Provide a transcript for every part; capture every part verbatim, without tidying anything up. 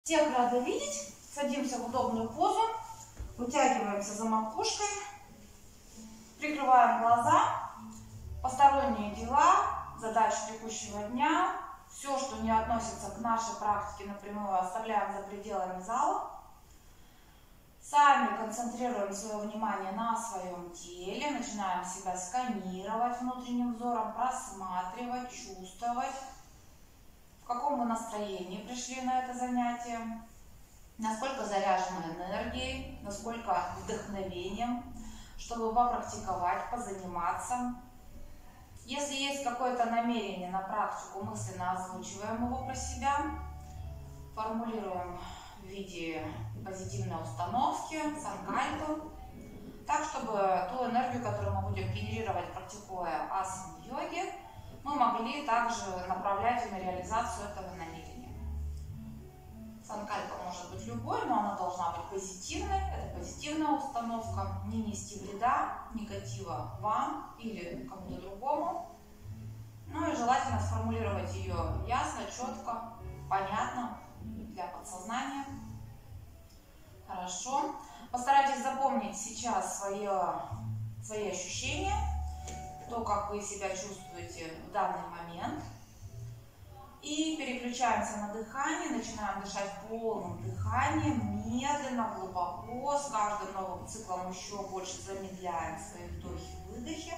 Всех рада видеть. Садимся в удобную позу, вытягиваемся за макушкой, прикрываем глаза, посторонние дела, задачи текущего дня, все, что не относится к нашей практике напрямую, оставляем за пределами зала. Сами концентрируем свое внимание на своем теле, начинаем себя сканировать внутренним взором, просматривать, чувствовать, в каком вы настроении пришли на это занятие, насколько заряжены энергией, насколько вдохновением, чтобы попрактиковать, позаниматься. Если есть какое-то намерение на практику, мысленно озвучиваем его про себя, формулируем в виде позитивной установки, санкальпы, так, чтобы ту энергию, которую мы будем генерировать, практикуя асана-йоги, мы могли также направлять на реализацию этого намерения. Санкальпа может быть любой, но она должна быть позитивной. Это позитивная установка, не нести вреда, негатива вам или кому-то другому. Ну и желательно сформулировать ее ясно, четко, понятно для подсознания. Хорошо. Постарайтесь запомнить сейчас свое, свои ощущения, то, как вы себя чувствуете в данный момент. И переключаемся на дыхание, начинаем дышать полным дыханием, медленно, глубоко, с каждым новым циклом еще больше замедляем свои вдохи-выдохи.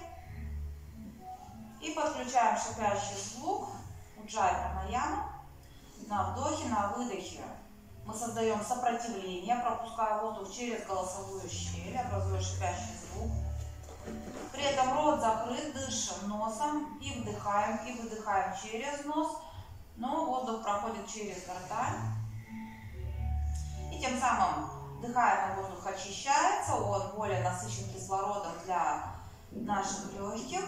И подключаем шипящий звук уджай пранаяма. На вдохе, на выдохе мы создаем сопротивление, пропуская воздух через голосовую щель, образуя шипящий звук. При этом рот закрыт, дышим носом и вдыхаем, и выдыхаем через нос, но воздух проходит через гортань. И тем самым дыхаемый воздух очищается, он более насыщен кислородом для наших легких.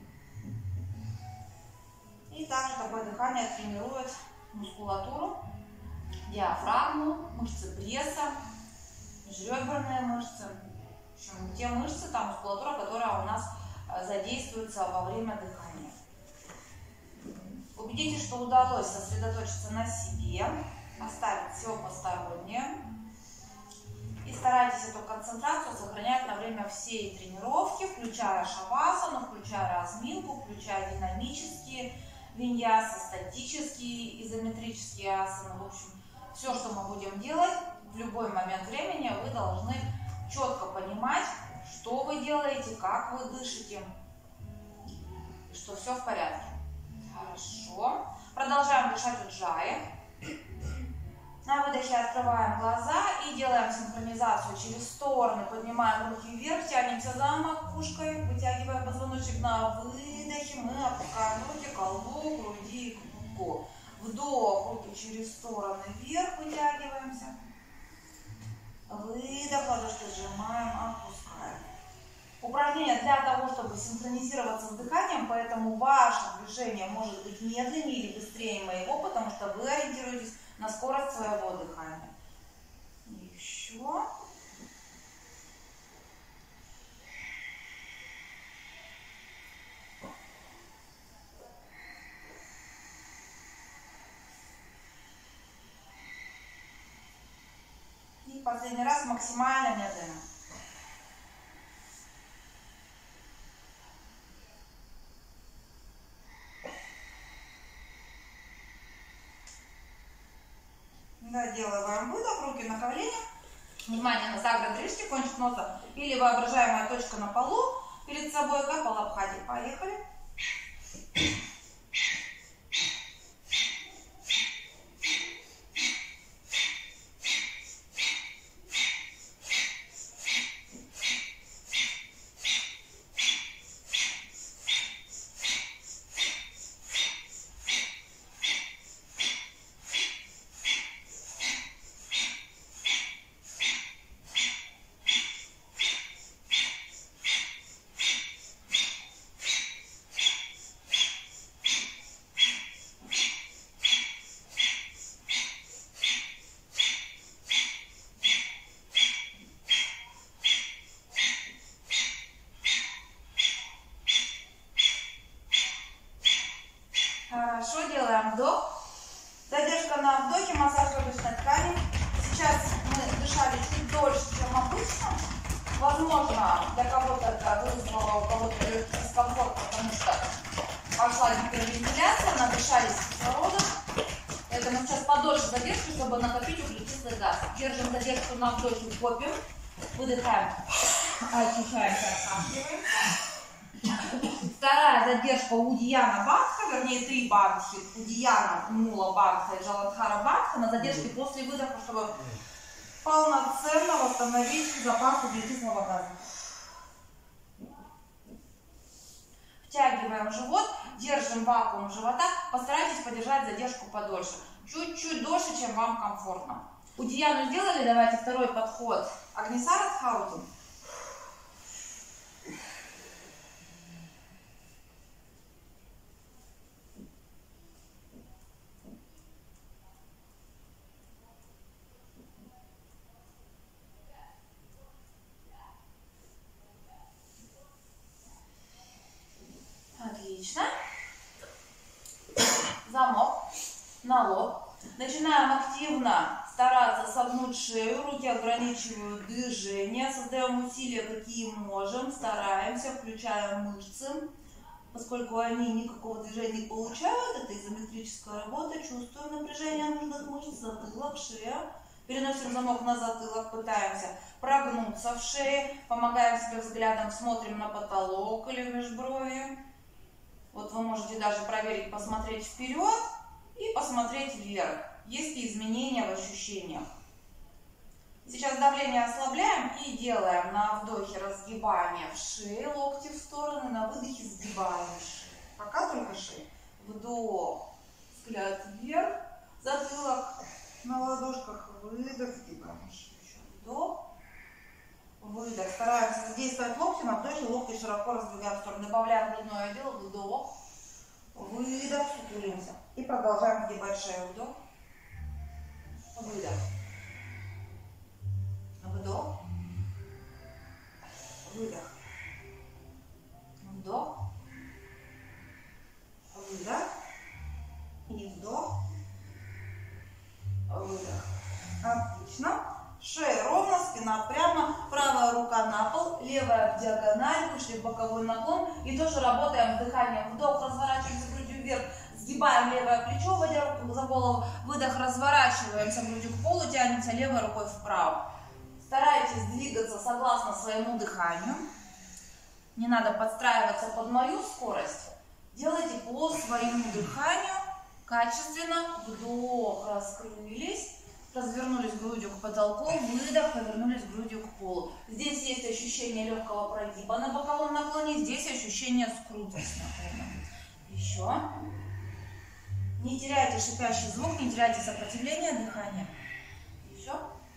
И также такое дыхание тренирует мускулатуру, диафрагму, мышцы пресса, межреберные мышцы. В общем, те мышцы, та мускулатура, которая у нас задействуется во время дыхания. Убедитесь, что удалось сосредоточиться на себе, оставить все постороннее. И старайтесь эту концентрацию сохранять на время всей тренировки, включая шавасану, включая разминку, включая динамические виньясы, статические, изометрические асаны. В общем, все, что мы будем делать, в любой момент времени вы должны четко понимать, что вы делаете, как вы дышите, и что все в порядке. Хорошо. Продолжаем дышать уджай. На выдохе открываем глаза и делаем синхронизацию через стороны. Поднимаем руки вверх, тянемся за макушкой, вытягивая позвоночник. На выдохе мы опускаем руки к колбу, груди и к пупку. Вдох, руки через стороны вверх, вытягиваемся. Выдох, ладошки сжимаем, опускаем. Упражнение для того, чтобы синхронизироваться с дыханием, поэтому ваше движение может быть медленнее или быстрее моего, потому что вы ориентируетесь на скорость своего дыхания. Еще. И последний раз максимально медленно. Доделываем выдох, руки на коленях, внимание на заград рижки, кончик носа или воображаемая точка на полу перед собой, капалабхати. Поехали. Возможно, для кого-то это вызвало у кого-то дискомфорт, потому что пошла гипервентиляция, надышались кислородом. Поэтому сейчас подольше задержки, чтобы накопить углекислый газ. Держим задержку на вдохе, копим. Выдыхаем, очищаемся, откашливаем. Вторая задержка у Удияна Бандха, вернее три бандхи. Удияна, Мула Бандха и Джаладхара Бандха на задержке после выдоха, чтобы полноценно восстановить запас углекислого газа. Втягиваем живот, держим вакуум живота. Постарайтесь подержать задержку подольше. Чуть-чуть дольше, чем вам комфортно. Удияну сделали, давайте второй подход. Агнисарадхаути. Отлично. Замок на лоб. Начинаем активно стараться согнуть шею, руки ограничивают движение, создаем усилия, какие можем, стараемся, включаем мышцы. Поскольку они никакого движения не получают, это изометрическая работа, чувствуем напряжение нужных мышц, затылок, шея. Переносим замок на затылок, пытаемся прогнуться в шее, помогаем себе взглядом, смотрим на потолок или в межброви. Вот вы можете даже проверить, посмотреть вперед и посмотреть вверх. Есть ли изменения в ощущениях? Сейчас давление ослабляем и делаем на вдохе разгибание в шее, локти в стороны, на выдохе сгибаем шею. Пока только шея. Вдох, взгляд вверх, затылок на ладошках, выдох, сгибаем шею. Вдох, выдох. Стараемся задействовать локти, на вдохе локти широко раздвигаем в сторону. Добавляем грудное отдел, вдох, выдох, сутулимся. И продолжаем сгибать шею. Вдох, выдох. Вдох, выдох, вдох, выдох и вдох, выдох. Отлично. Шея ровно, спина прямо, правая рука на пол, левая в диагональ, вышли в боковой наклон и тоже работаем с дыханием. Вдох, разворачиваемся грудью вверх, сгибаем левое плечо, вводя руку за голову, выдох, разворачиваемся грудью к полу, тянемся левой рукой вправо. Старайтесь двигаться согласно своему дыханию. Не надо подстраиваться под мою скорость. Делайте по своему дыханию. Качественно. Вдох, раскрылись. Развернулись грудью к потолку. Выдох, повернулись грудью к полу. Здесь есть ощущение легкого прогиба на боковом наклоне. Здесь ощущение скрутности. Еще. Не теряйте шипящий звук, не теряйте сопротивление дыхания. Еще.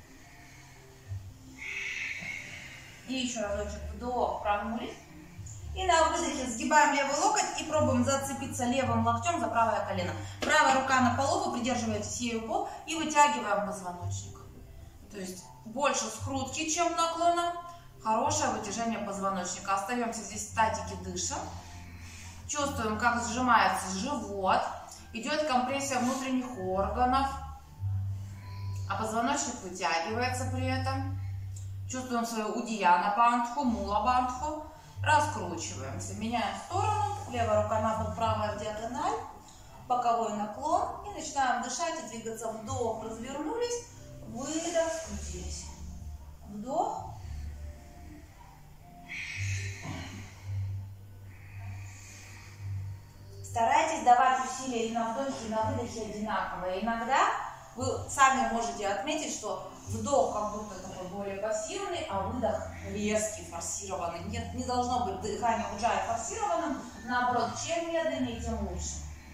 И еще разочек. Вдох, прогнулись. И на выдохе сгибаем левый локоть и пробуем зацепиться левым локтем за правое колено. Правая рука на полу, вы придерживаетесь ею пол и вытягиваем позвоночник. То есть больше скрутки, чем наклона. Хорошее вытяжение позвоночника. Остаемся здесь в статике, дышим. Чувствуем, как сжимается живот. Идет компрессия внутренних органов. А позвоночник вытягивается при этом. Чувствуем свою Удияна Бандху, Мула Бандху. Раскручиваемся. Меняем сторону. Левая рука на пол, правая в диагональ. Боковой наклон. И начинаем дышать и двигаться. Вдох, развернулись. Выдох, скрутились. Вдох. Старайтесь давать усилия и на вдохе, и на выдохе одинаковые. Иногда вы сами можете отметить, что вдох как будто такой более пассивный, а выдох резкий, форсированный. Нет, не должно быть дыхание уджая форсированным. Наоборот, чем медленнее, тем лучше.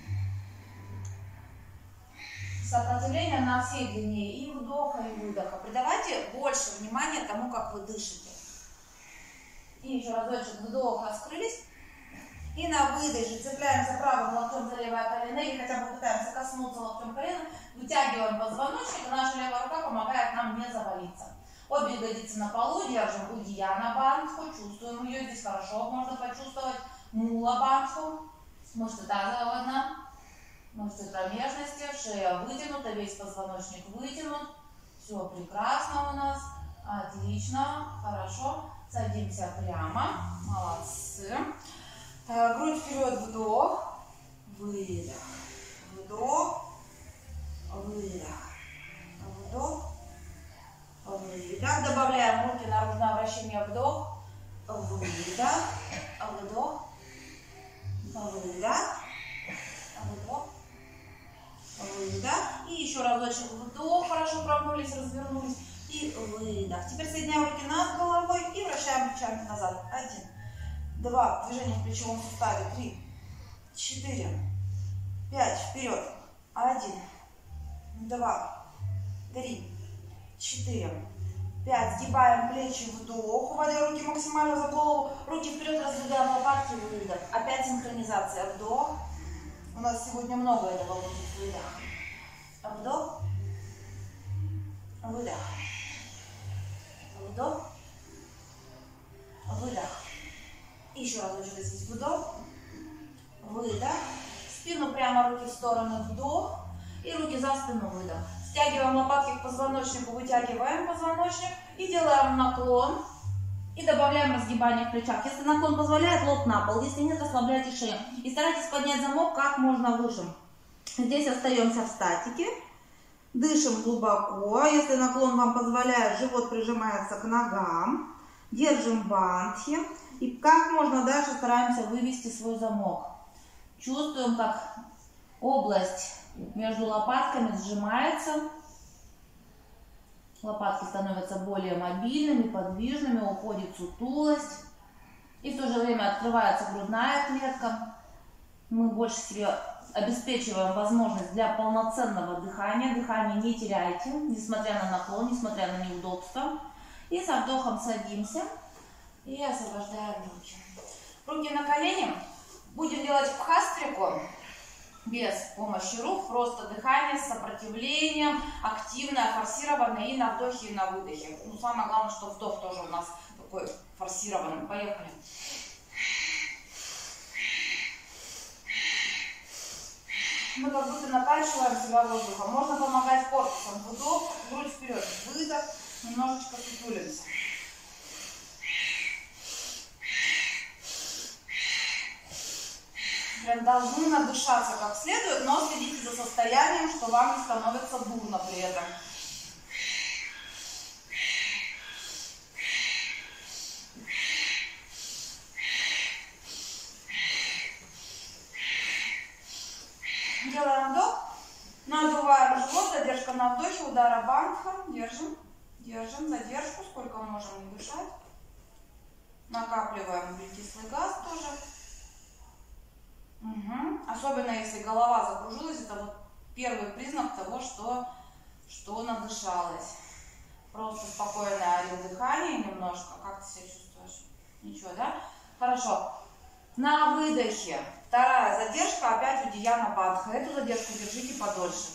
Сопротивление на всей длине и вдоха, и выдоха. Придавайте больше внимания тому, как вы дышите. И еще разочек вдох, раскрылись. И на выдохе цепляемся правым локтем за левое колено или хотя бы пытаемся коснуться локтем колена. Вытягиваем позвоночник, и наша левая рука помогает нам не завалиться. Обе ягодицы на полу, держим Удияна Бандху, чувствуем ее, здесь хорошо можно почувствовать Мула Бандху, мышцы тазового дна, мышцы промежности, шея вытянута, весь позвоночник вытянут. Все прекрасно у нас, отлично, хорошо. Садимся прямо. Молодцы. Грудь вперед, вдох, выдох, вдох, выдох, вдох, выдох. Добавляем руки, наружное вращение, вдох, выдох, вдох, выдох, вдох, выдох. И еще разочек вдох, хорошо прогнулись, развернулись. И выдох. Теперь соединяем руки над головой и вращаем плечами назад. Один, два, движение в плечевом суставе. Три, четыре, пять, вперед. Один, два, три, четыре, пять. Сгибаем плечи, вдох, уводя руки максимально за голову. Руки вперед, раздвигаем лопатки, выдох. Опять синхронизация. Вдох. У нас сегодня много этого будет. Выдох. Вдох. Выдох. Вдох. Выдох. Еще разочек здесь. Вдох. Выдох. Спину прямо, руки в стороны. Вдох. И руки за спину. Выдох. Стягиваем лопатки к позвоночнику, вытягиваем позвоночник. И делаем наклон. И добавляем разгибание в плечах. Если наклон позволяет, лоб на пол. Если нет, расслабляйте шею. И старайтесь поднять замок как можно выше. Здесь остаемся в статике. Дышим глубоко. Если наклон вам позволяет, живот прижимается к ногам. Держим бантхи. И как можно дальше стараемся вывести свой замок. Чувствуем, как область между лопатками сжимается. Лопатки становятся более мобильными, подвижными, уходит сутулость. И в то же время открывается грудная клетка. Мы больше себе обеспечиваем возможность для полноценного дыхания. Дыхание не теряйте, несмотря на наклон, несмотря на неудобства. И со вдохом садимся и освобождаем руки. Руки на колени. Будем делать бхастрику без помощи рук, просто дыхание с сопротивлением, активное, форсированное и на вдохе, и на выдохе. Ну, самое главное, что вдох тоже у нас такой форсированный. Поехали. Мы как будто накачиваем себя воздухом. Можно помогать корпусом. Вдох, грудь вперед, выдох, немножечко сутулимся. Прям должны надышаться как следует, но следите за состоянием, что вам не становится дурно при этом. Делаем вдох, надуваем живот, задержка на вдохе, удара бандха, держим, держим, задержку, сколько можем не дышать. Накапливаем углекислый газ тоже. Угу. Особенно если голова закружилась, это вот первый признак того, что, что надышалась. Просто спокойное дыхание немножко. Как ты себя чувствуешь? Ничего, да? Хорошо. На выдохе. Вторая задержка, опять удияна бандха. Эту задержку держите подольше.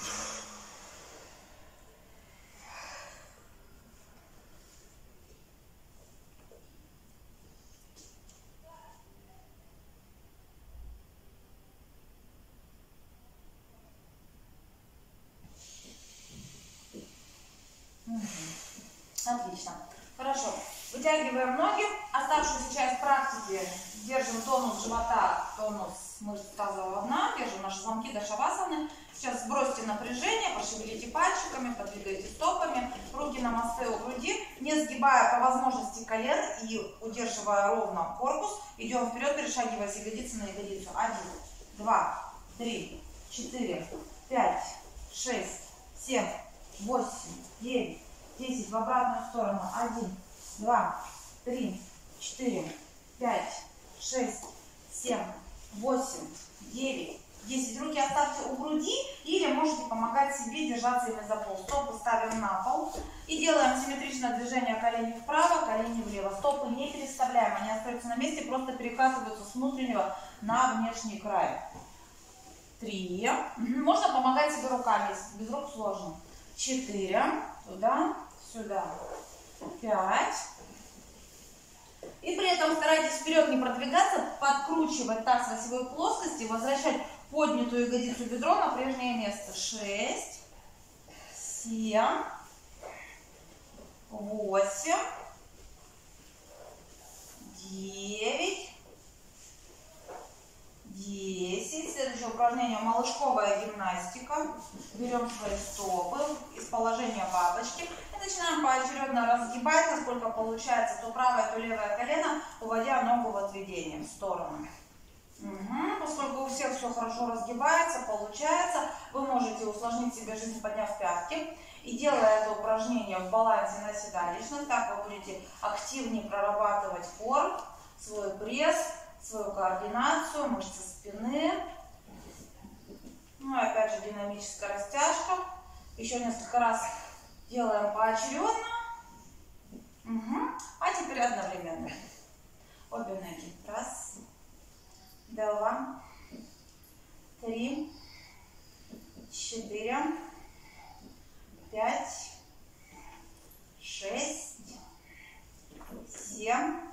Отлично. Хорошо. Вытягиваем ноги. Оставшуюся часть практики держим тонус живота, тонус мышц тазового дна. Держим наши замки до шавасаны. Сейчас сбросьте напряжение, пошевелите пальчиками, подвигайте стопами. Руки на мосты у груди. Не сгибая по возможности колен и удерживая ровно корпус. Идем вперед, перешагивая с ягодицы на ягодицу. Один, два, три, четыре, пять, шесть, семь, восемь, девять, десять. В обратную сторону. Один, два, три, четыре, пять, шесть, семь, восемь, девять, десять. Руки оставьте у груди или можете помогать себе держаться ими за пол. Стопы ставим на пол и делаем симметричное движение колени вправо, колени влево. Стопы не переставляем, они остаются на месте, просто перекатываются с внутреннего на внешний край. Три. Можно помогать себе руками, если без рук сложно. Четыре. Туда, сюда. Пять. И при этом старайтесь вперед не продвигаться, подкручивать таз в осевой плоскости, возвращать поднятую ягодицу бедро на прежнее место. Шесть, семь, восемь, девять, десять. Следующее упражнение — малышковая гимнастика. Берем свои стопы из положения бабочки и начинаем поочередно разгибать, насколько получается, то правое, то левое колено, уводя ногу в отведение в сторону. Угу. Поскольку у всех все хорошо разгибается, получается, вы можете усложнить себе жизнь, подняв пятки. И делая это упражнение в балансе на седалищных, так вы будете активнее прорабатывать кор, свой пресс, свою координацию, мышцы спины. Ну и опять же динамическая растяжка. Еще несколько раз делаем поочередно. Угу. А теперь одновременно. Обе ноги. Раз, два, три, четыре, пять, шесть, семь,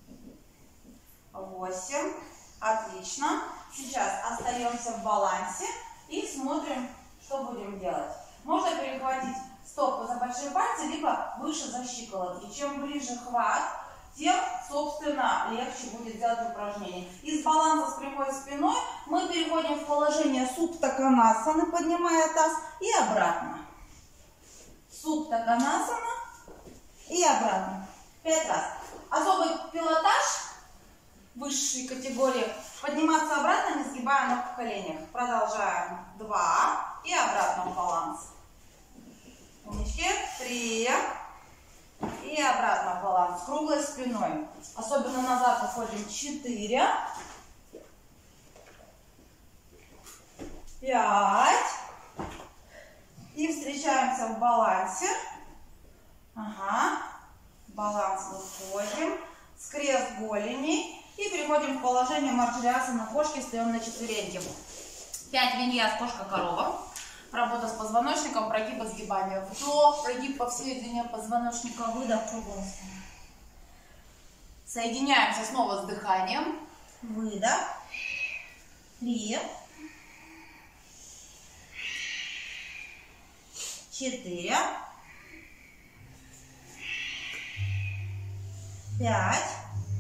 восемь. Отлично. Сейчас остаемся в балансе и смотрим, что будем делать. Можно перехватить стопы за большие пальцы, либо выше за щиколотки. Чем ближе хват, тем, собственно, легче будет сделать упражнение. Из баланса с прямой спиной мы переходим в положение Суптаканасаны, поднимая таз, и обратно. Суптаканасана и обратно. Пять раз. Особый пилотаж высшей категории. Подниматься обратно, не сгибая ног в коленях. Продолжаем. Два. И обратно в баланс. Умнички. Три. И обратно в баланс. Круглой спиной. Особенно назад уходим. Четыре. Пять. И встречаемся в балансе. Ага. Баланс выходим. Скрест голеней. И переходим в положение марджариасана, кошки, встаем на четвереньки. пять виньяс, кошка-корова. Работа с позвоночником, прогиб, сгибание. Вдох, прогиб по всей длине позвоночника, выдох, круглым. Соединяемся снова с дыханием. Выдох. Три. Четыре. Пять.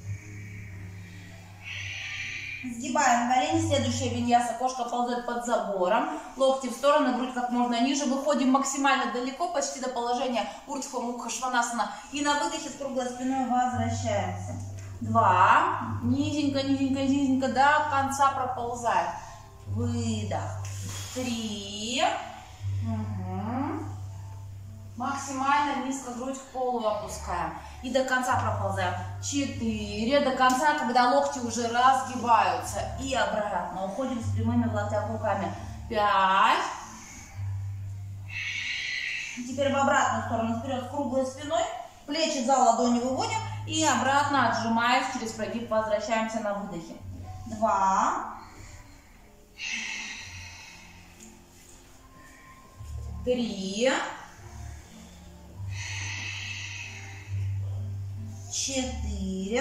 Сгибаем колени, следующая виньяса, кошка ползет под забором, локти в стороны, грудь как можно ниже, выходим максимально далеко, почти до положения Урдхва Мукха Шванасана, и на выдохе с круглой спиной возвращаемся. Два, низенько, низенько, низенько, до конца проползаем. Выдох. Три. Угу. Максимально низко грудь к полу опускаем. И до конца проползаем. Четыре. До конца, когда локти уже разгибаются. И обратно. Уходим с прямыми в локтях руками. Пять. Теперь в обратную сторону. Вперед круглой спиной. Плечи за ладони выводим. И обратно, отжимаясь, через прогиб возвращаемся на выдохе. Два. Три. Четыре.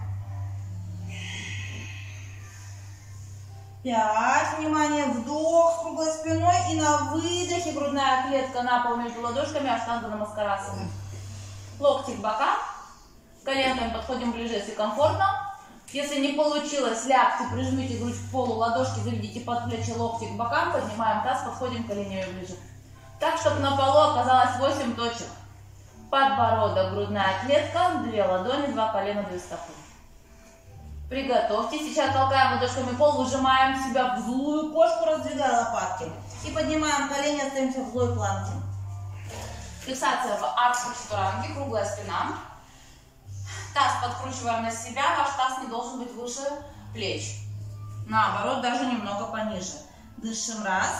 Пять. Внимание, вдох с круглой спиной. И на выдохе грудная клетка на пол между ладошками. Аштанга намаскарасана. Локти к бокам. Коленками подходим ближе, если комфортно. Если не получилось, лягте, прижмите грудь к полу, ладошки заведите под плечи, локти к бокам. Поднимаем таз, подходим коленями ближе. Так, чтобы на полу оказалось восемь точек. Подбородок, грудная клетка, две ладони, два колена, две стопы. Приготовьте. Сейчас толкаем ладошками пол, выжимаем себя в злую кошку, раздвигая лопатки. И поднимаем колени, остаемся в злой планке. Фиксация в ардха-чатуранге, круглая спина. Таз подкручиваем на себя, ваш таз не должен быть выше плеч. Наоборот, даже немного пониже. Дышим. Раз.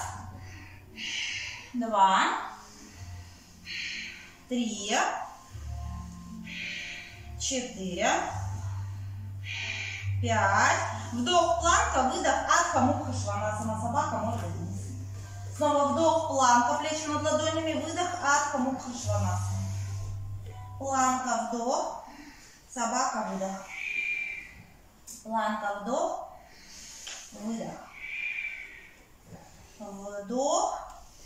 Два. Три, четыре, пять. Вдох, планка, выдох, Адха Мукха Шванасана, собака, морда вниз. Снова вдох, планка, плечи над ладонями, выдох, Адха Мукха Шванасана. Планка, вдох, собака, выдох. Планка, вдох, выдох. Вдох,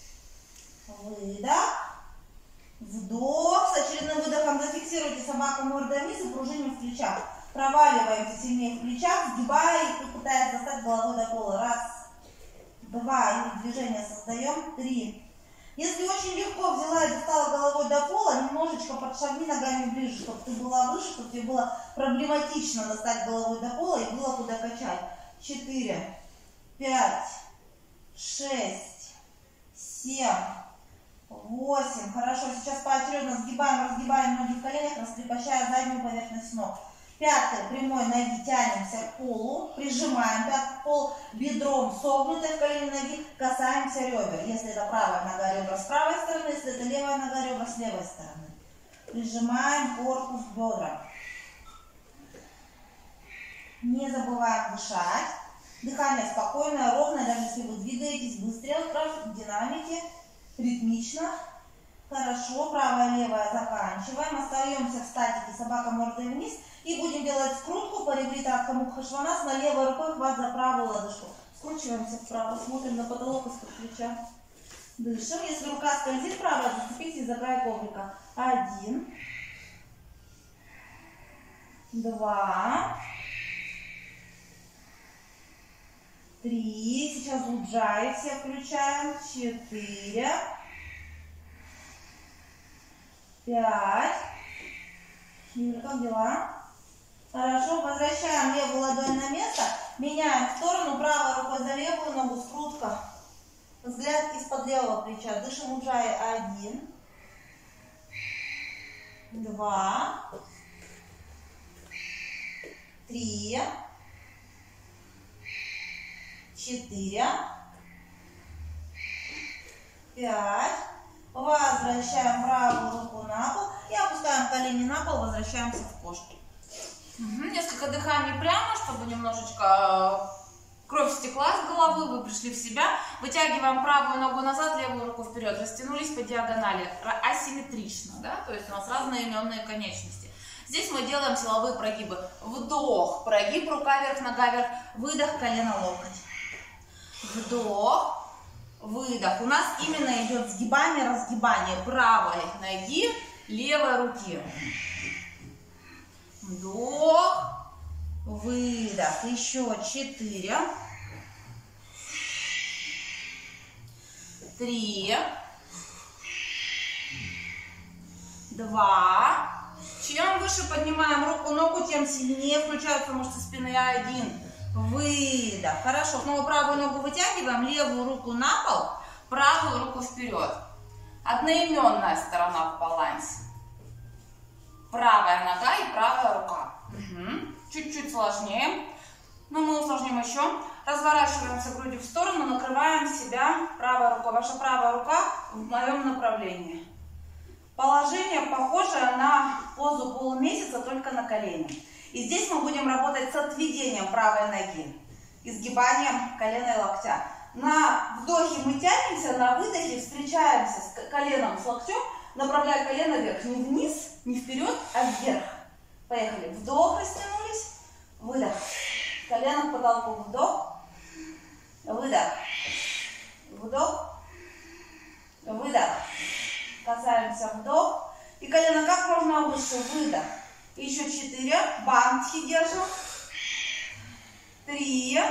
выдох. Вдох, с очередным выдохом зафиксируйте собаку мордой вниз и пружиним в плечах. Проваливаемся сильнее в плечах, сгибая и пытаясь достать головой до пола. Раз, два, и движение создаем. Три. Если очень легко взяла и достала головой до пола, немножечко подшагни ногами ближе, чтобы ты была выше, чтобы тебе было проблематично достать головой до пола и было куда качать. Четыре, пять, шесть, семь, восемь. Хорошо, сейчас поочередно сгибаем, разгибаем ноги в коленях, раскрепощая заднюю поверхность ног. Пятой прямой ноги тянемся к полу, прижимаем пятку к полу, бедром согнутой в колени ноги, касаемся ребер. Если это правая нога, ребра с правой стороны, если это левая нога, ребра с левой стороны. Прижимаем корпус к бедрам. Не забываем дышать. Дыхание спокойное, ровное, даже если вы двигаетесь быстрее, в динамике, ритмично. Хорошо, правая, левая заканчиваем. Остаемся в статике, собака мордой вниз. И будем делать скрутку по ревритатка мукха-шванас. На левой рукой хват за правую лодыжку. Скручиваемся вправо, смотрим на потолок из-под плеча. Дышим. Если рука скользит вправо, зацепитесь за край коврика. Один. Два. Три. Сейчас уджаи все включаем. Четыре. Пять. Юля, как дела? Хорошо, возвращаем левую ладонь на место, меняем в сторону, правой рукой за левую ногу, скрутка. Взгляд из-под левого плеча. Дышим уджаи. Один. Два. Три. Четыре. Пять. Возвращаем правую руку на пол и опускаем колени на пол, возвращаемся в кошки. Угу. Несколько дыханий прямо, чтобы немножечко кровь стекла с головы, вы пришли в себя. Вытягиваем правую ногу назад, левую руку вперед. Растянулись по диагонали, асимметрично, да? То есть у нас разные именные конечности. Здесь мы делаем силовые прогибы. Вдох, прогиб, рука вверх, нога вверх, выдох, колено, локоть. Вдох, выдох. У нас именно идет сгибание, разгибание правой ноги, левой руки. Вдох, выдох. Еще четыре. Три. Два. Чем выше поднимаем руку, ногу, тем сильнее включаются мышцы спины. Один. Выдох. Хорошо. Снова правую ногу вытягиваем, левую руку на пол, правую руку вперед. Одноименная сторона в балансе. Правая нога и правая рука. Чуть-чуть угу. Сложнее. Но мы усложним еще. Разворачиваемся грудью в сторону, накрываем себя правой рукой. Ваша правая рука в моем направлении. Положение похожее на позу полумесяца, только на колени. И здесь мы будем работать с отведением правой ноги, изгибанием колена и локтя. На вдохе мы тянемся, на выдохе встречаемся с коленом, с локтем, направляя колено вверх. Не вниз, не вперед, а вверх. Поехали. Вдох, растянулись. Выдох. Колено к потолку. Вдох. Выдох. Вдох. Выдох. Касаемся. Вдох. И колено как можно выше. Выдох. Еще четыре. Бандхи держим. Три.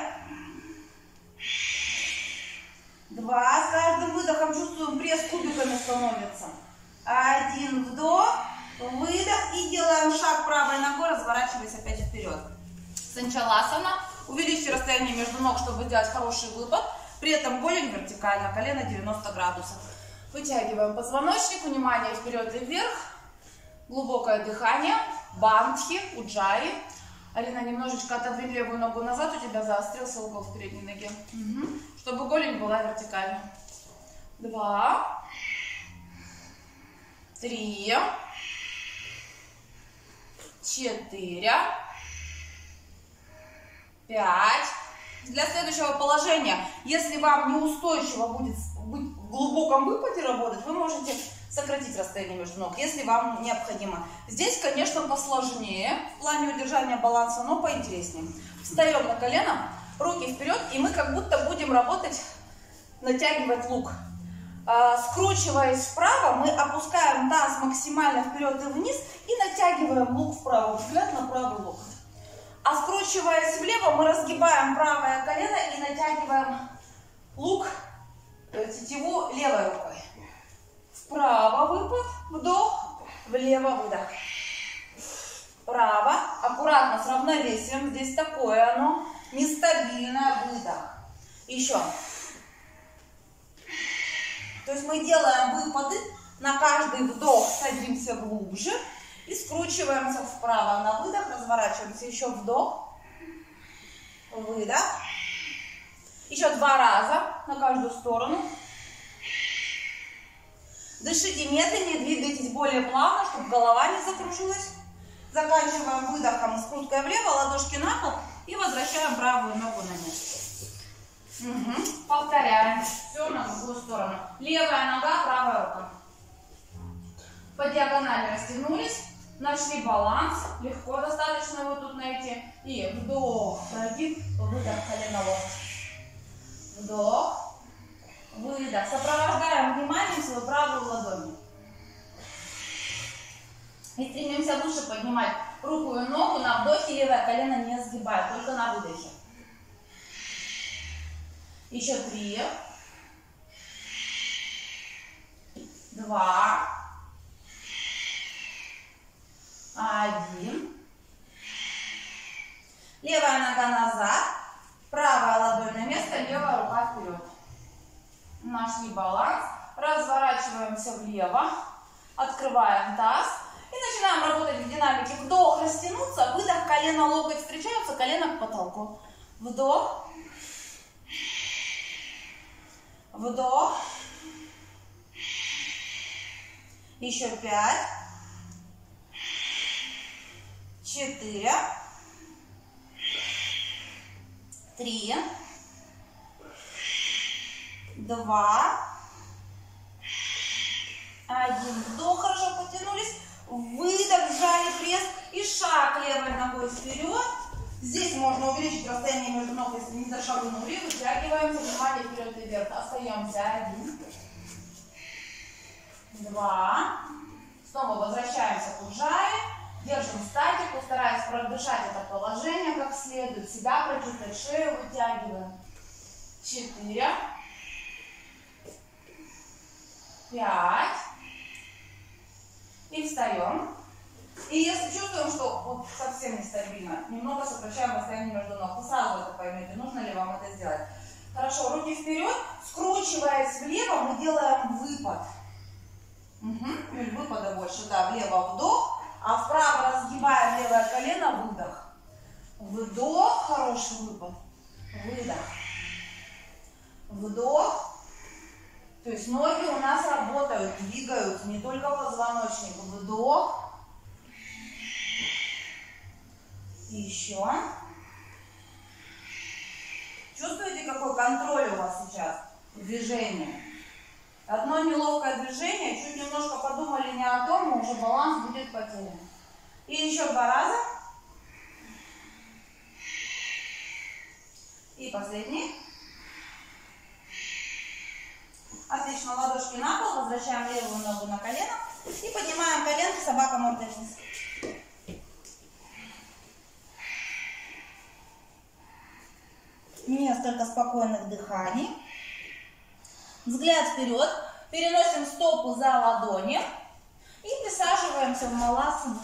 Два. С каждым выдохом чувствуем, пресс кубиками становится. Один вдох. Выдох. И делаем шаг правой ногой, разворачиваясь опять вперед. Санчаласана. Увеличьте расстояние между ног, чтобы сделать хороший выпад. При этом голень вертикально, колено девяносто градусов. Вытягиваем позвоночник, внимание вперед и вверх. Глубокое дыхание. Бандхи, уджаи. Алина, немножечко отодвинь левую ногу назад, у тебя заострился угол в передней ноге. Угу. Чтобы голень была вертикальной. Два. Три. Четыре. Пять. Для следующего положения, если вам неустойчиво будет быть в глубоком выпаде работать, вы можете сократить расстояние между ног, если вам необходимо. Здесь, конечно, посложнее в плане удержания баланса, но поинтереснее. Встаем на колено, руки вперед, и мы как будто будем работать, натягивать лук. Скручиваясь вправо, мы опускаем таз максимально вперед и вниз и натягиваем лук вправо, взгляд на правый локоть. А скручиваясь влево, мы разгибаем правое колено и натягиваем лук, тетиву левой рукой. Вправо выпад, вдох, влево выдох. Вправо, аккуратно, с равновесием, здесь такое оно, нестабильное, выдох. Еще. То есть мы делаем выпады, на каждый вдох садимся глубже и скручиваемся вправо. На выдох разворачиваемся, еще вдох, выдох. Еще два раза на каждую сторону. Дышите медленнее, двигайтесь более плавно, чтобы голова не закружилась. Заканчиваем выдохом, скруткой влево, ладошки на пол и возвращаем правую ногу на место. Угу. Повторяем. Все на другую сторону. Левая нога, правая рука. По диагонали растянулись, нашли баланс. Легко достаточно его тут найти. И вдох, прогиб, выдох, колено локоть. Вдох, выдох. Сопровождаем вниманием свою правую ладонь. И стремимся выше поднимать руку и ногу. На вдохе левое колено не сгибает, только на выдохе. Еще три. Два. Один. Левая нога назад. Правая ладонь на место, левая рука вперед. Нашли баланс. Разворачиваемся влево. Открываем таз. И начинаем работать в динамике. Вдох, растянуться, выдох, колено, локоть встречаются, колено к потолку. Вдох. Вдох. Еще пять. Четыре. Три. Два. Один. Вдох, хорошо потянулись. Выдох, сжали пресс и шаг левой ногой вперед. Здесь можно увеличить расстояние между ног, если не зашагнули. Вытягиваемся, внимание вперед и вверх. Остаемся. Один. Два. Снова возвращаемся к уджае. Держим статику, стараясь продышать это положение как следует. Себя прочувствовать, шею вытягиваем. Четыре. Пять. И встаем. И если чувствуем, что вот совсем нестабильно, немного сокращаем расстояние между ног. Вы сразу это поймете, нужно ли вам это сделать. Хорошо, руки вперед. Скручиваясь влево, мы делаем выпад. Угу. Или выпада больше, да, влево вдох, а вправо разгибаем левое колено, выдох. Вдох, хороший выпад. Выдох. Вдох. То есть ноги у нас работают, двигаются, не только позвоночник. Вдох. Еще. Чувствуете, какой контроль у вас сейчас в движении? Одно неловкое движение, чуть немножко подумали не о том, но уже баланс будет потерян. И еще два раза. И последний. Отлично, ладошки на пол, возвращаем левую ногу на колено и поднимаем коленки, собака мордой вниз. Несколько спокойных дыханий. Взгляд вперед. Переносим стопу за ладони и присаживаемся в маласану.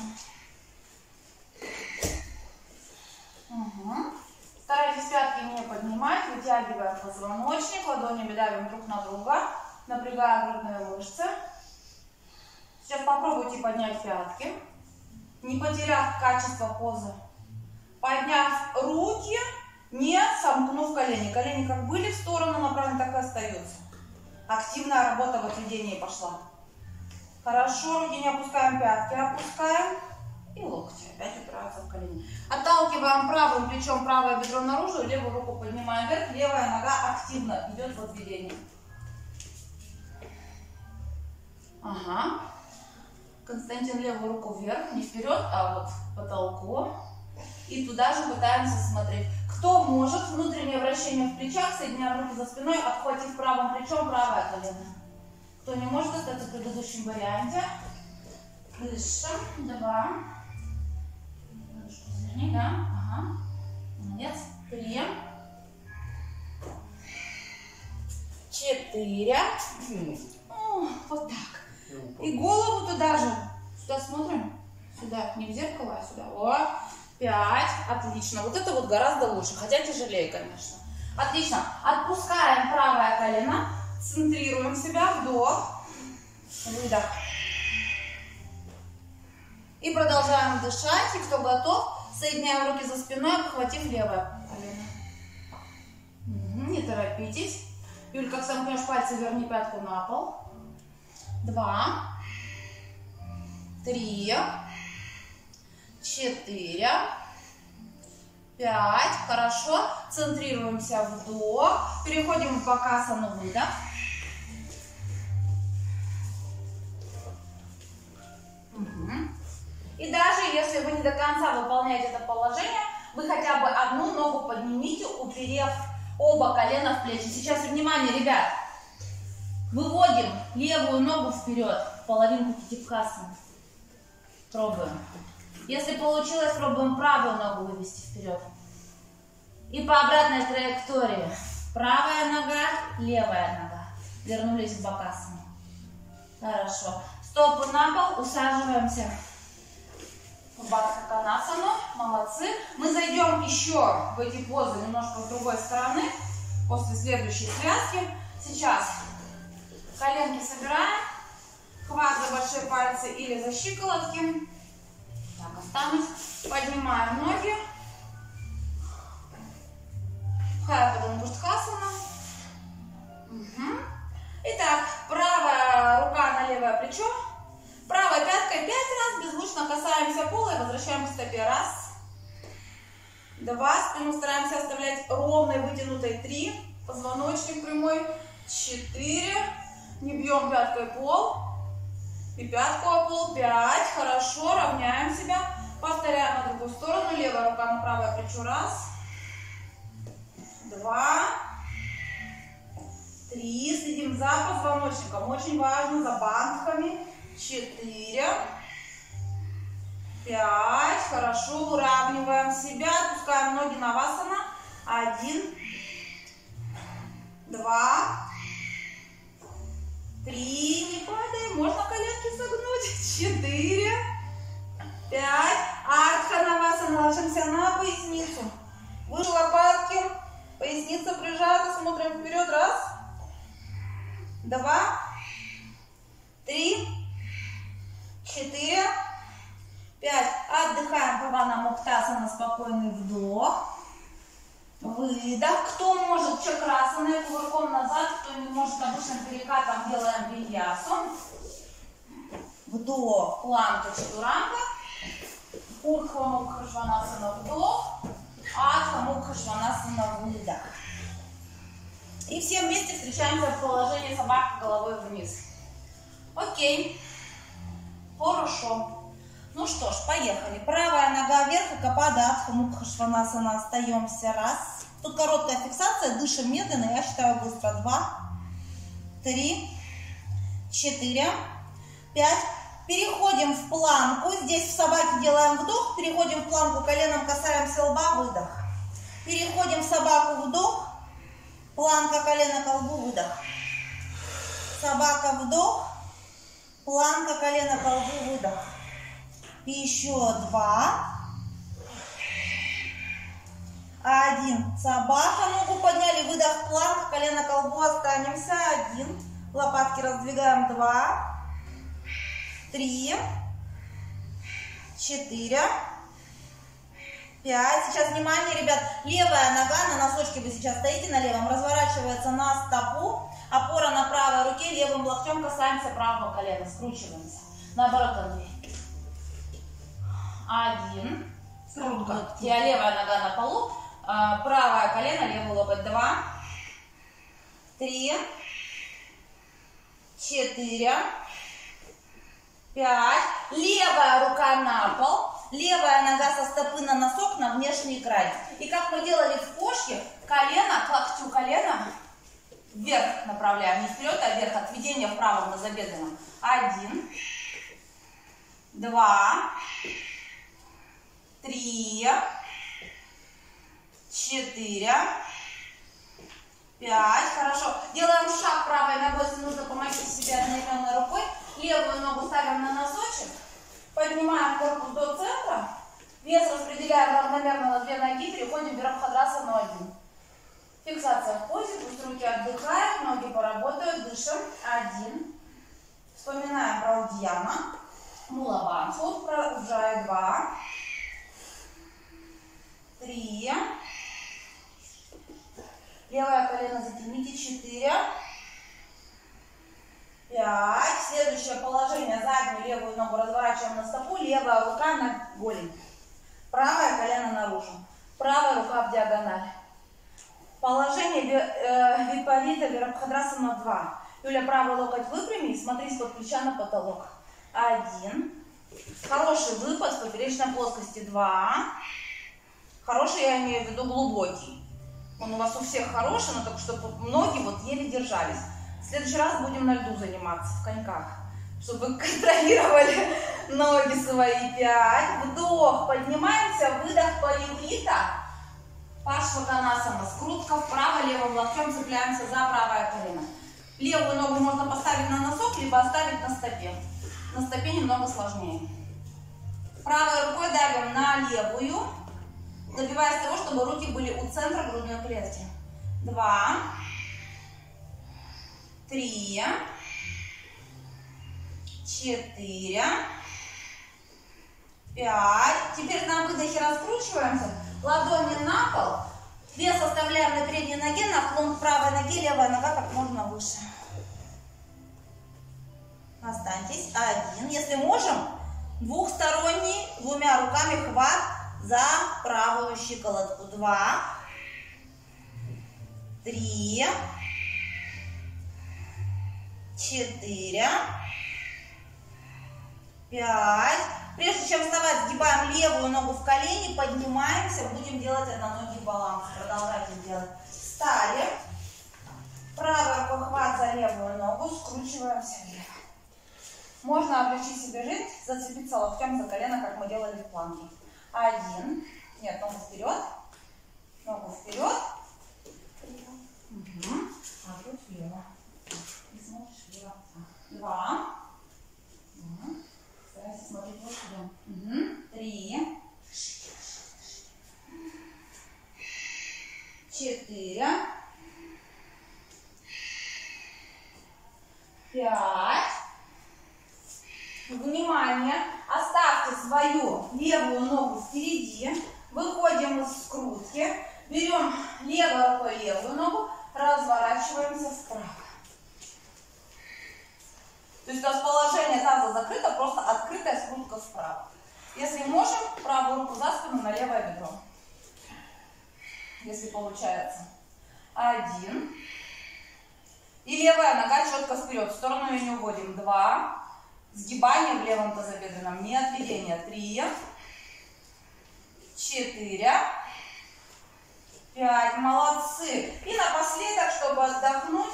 Угу. Старайтесь пятки не поднимать, вытягиваем позвоночник, ладонями давим друг на друга, напрягая грудные мышцы. Сейчас попробуйте поднять пятки, не потеряв качество позы. Подняв руки, не сомкнув колени. Колени как были в сторону направлены, так и остаются. Активная работа в отведении пошла. Хорошо, руки не опускаем, пятки опускаем. И локти опять упираются в колени. Отталкиваем правым плечом правое бедро наружу, левую руку поднимаем вверх, левая нога активно идет в отведение. Ага. Константин, левую руку вверх, не вперед, а вот к потолку. И туда же пытаемся смотреть. Кто может, внутреннее вращение в плечах, соединяем руки за спиной, обхватив правым плечом правое колено. Кто не может, остаться в предыдущем варианте. Дышим. Два. Лодыжку заверни, да? Ага. Молодец. Три. Четыре. О, вот так. И голову туда же. Сюда смотрим. Сюда. Не в зеркало, а сюда. О, пять. Отлично. Вот это вот гораздо лучше. Хотя тяжелее, конечно. Отлично. Отпускаем правое колено. Центрируем себя. Вдох. Выдох. И продолжаем дышать. И кто готов, соединяем руки за спиной, обхватив левое колено. Не торопитесь. Юль, как сомкнешь пальцы, верни пятку на пол. Два. Три. Четыре. Пять. Хорошо. Центрируемся. Вдох. Переходим в бакасану. Выдох. Угу. И даже если вы не до конца выполняете это положение, вы хотя бы одну ногу поднимите, уперев оба колена в плечи. Сейчас внимание, ребят. Выводим левую ногу вперед, половинку китикхасаны. Пробуем. Если получилось, пробуем правую ногу вывести вперед. И по обратной траектории. Правая нога, левая нога. Вернулись в бакасану. Хорошо. Стопы на пол, усаживаемся в бадхаканасану. Молодцы. Мы зайдем еще в эти позы немножко с другой стороны. После следующей связки. Сейчас коленки собираем. Хват за большие пальцы или за щиколотки. Так, останусь. Поднимаем ноги. Хайападангуштхасана. Угу. Итак, правая рука на левое плечо. Правой пяткой пять раз беззвучно касаемся пола и возвращаем к стопе. Раз. Два. Спину стараемся оставлять ровной, вытянутой. Три. Позвоночник прямой. Четыре. Не бьем пяткой пол. И пятку о пол. Пять. Хорошо. Равняем себя. Повторяем на другую сторону. Левая рука на правое плечо. Раз. Два. Три. Следим за позвоночником. Очень важно. За бандхами. Четыре. Пять. Хорошо. Выравниваем себя. Опускаем ноги на васана. Один. Два. Три. Не падаем. Можно коленки согнуть. Четыре. Пять. Ардханавасана. Ложимся на поясницу. Выше лопатки. Поясница прижата. Смотрим вперед. Раз. Два. Три. Четыре. Пять. Отдыхаем. Павана Муктасана. Спокойный вдох. Выдох. Кто может чакрасана, кувырком назад, кто не может обычным перекатом, делаем виньясу. Вдох. Планка чатуранга. Урдхва Мукха Шванасана. Вдох. Адха Мукха Шванасана. Выдох. И все вместе встречаемся в положении собака головой вниз. Окей. Хорошо. Ну что ж, поехали. Правая нога вверх, и капада Адха Мукха Шванасана. Остаемся. Раз. Тут короткая фиксация. Дышим медленно. Я считаю быстро. Два. Три. Четыре. Пять. Переходим в планку. Здесь в собаке делаем вдох. Переходим в планку. Коленом касаемся лба. Выдох. Переходим в собаку. Вдох. Планка, колено к лбу. Выдох. Собака. Вдох. Планка, колено к лбу. Выдох. Еще два. Один. Собака. Ногу подняли. Выдох. Планка. Колено к лбу. Останемся. Один. Лопатки раздвигаем. Два. Три. Четыре. Пять. Сейчас внимание, ребят. Левая нога на носочке. Вы сейчас стоите на левом. Разворачивается на стопу. Опора на правой руке. Левым локтем касаемся правого колена. Скручиваемся. Наоборот, Андрей. Один. Скрутка. Левая нога на полу. Правое колено, левый локоть. Два. Три. Четыре. Пять. Левая рука на пол. Левая нога со стопы на носок на внешний край. И как мы делали в кошке, колено к локтю колено вверх направляем. Не вперед, а вверх. Отведение в правом назабедренном. Один. Два. три, четыре, пять. Хорошо. Делаем шаг правой ногой, если нужно помочь себе одноименной рукой. Левую ногу ставим на носочек. Поднимаем корпус до центра. Вес распределяем равномерно на две ноги. Переходим в Вирабхадрасану один. Фиксация в позе. Пусть руки отдыхают, ноги поработают. Дышим. Один. Вспоминаем про Удьяна. Мулаванху. Про Уджай. Два. Три. Левое колено затяните. Четыре. Пять. Следующее положение. Заднюю левую ногу разворачиваем на стопу. Левая рука на голень. Правое колено наружу. Правая рука в диагональ. Положение э, Випарита Вирабхадрасана два. Юля, правый локоть выпрями и смотри из-под плеча на потолок. Один. Хороший выпад в поперечной плоскости. Два. Хороший, я имею в виду глубокий. Он у вас у всех хороший, но только чтобы ноги вот еле держались. В следующий раз будем на льду заниматься, в коньках, чтобы вы контролировали ноги свои. Пять. Вдох, поднимаемся, выдох, париврита. Паршваканасана. Скрутка вправо, левым локтем цепляемся за правое колено. Левую ногу можно поставить на носок, либо оставить на стопе. На стопе немного сложнее. Правой рукой давим на левую, добиваясь того, чтобы руки были у центра грудной клетки. Два. Три. Четыре. Пять. Теперь на выдохе раскручиваемся. Ладони на пол. Вес оставляем на передней ноге, наклон к правой ноге, левая нога как можно выше. Останьтесь. Один. Если можем, двухсторонний, двумя руками хват за правую щиколотку. Два. Три. Четыре. Пять. Прежде чем вставать, сгибаем левую ногу в колени, поднимаемся, будем делать одноногий баланс. Продолжайте делать. Встали. Правая рука хват за левую ногу, скручиваемся влево. Можно облегчить себе жизнь, зацепиться локтем за колено, как мы делали в планке. Один. Нет, ногу вперед. Ногу вперед. Угу. А тут влево. И смотришь влево. Два. Угу. Старайся смотреть вот сюда. Угу. Три. Четыре. Пять. Внимание. Оставьте свою левую ногу впереди. Выходим из скрутки. Берем левой рукой левую ногу. Разворачиваемся вправо. То есть у нас положение таза закрыто, просто открытая скрутка вправо. Если можем, правую руку за спину на левое бедро. Если получается. Один. И левая нога четко вперед. В сторону ее не уводим. Два. Сгибание в левом тазобедренном. Не отведение. Три. Четыре. Пять. Молодцы. И напоследок, чтобы отдохнуть,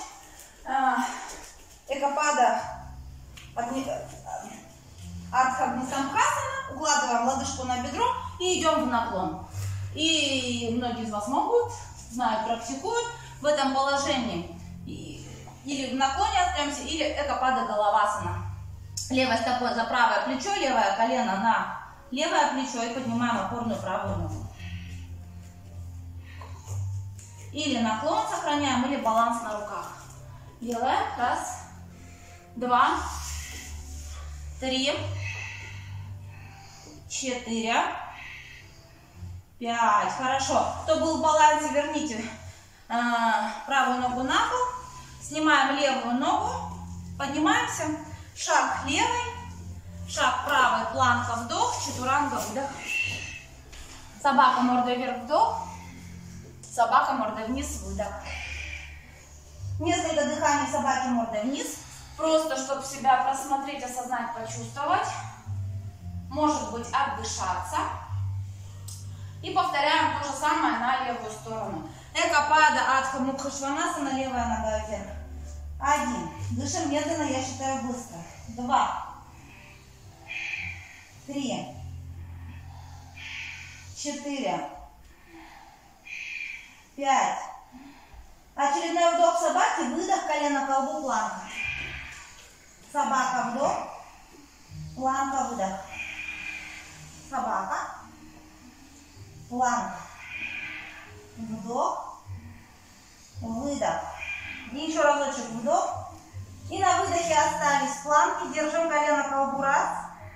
Экапада Ардха-Бхисамхасана. Укладываем лодыжку на бедро и идем в наклон. И многие из вас могут, знают, практикуют в этом положении. Или в наклоне остаемся, или Экапада Галавасана. Левой стопой за правое плечо, левое колено на левое плечо и поднимаем опорную правую ногу. Или наклон сохраняем, или баланс на руках. Делаем. Раз, два, три, четыре, пять. Хорошо. Кто был в балансе, верните э, правую ногу на пол. Снимаем левую ногу. Поднимаемся. Шаг левый, шаг правый, планка, вдох, чатуранга, выдох. Собака мордой вверх, вдох. Собака мордой вниз, выдох. Несколько дыханий собаки мордой вниз. Просто, чтобы себя просмотреть, осознать, почувствовать. Может быть, отдышаться. И повторяем то же самое на левую сторону. Экапада Адха Мукха Шванасана, левая нога вверх. Один. Дышим медленно, я считаю быстро. Два. Три. четыре, пять. Очередной вдох собаки, выдох, колено к колбу, планка. Собака, вдох, планка, выдох. Собака, планка, вдох, выдох. И еще разочек вдох. И на выдохе остались планки. Держим колено к колбу. Раз,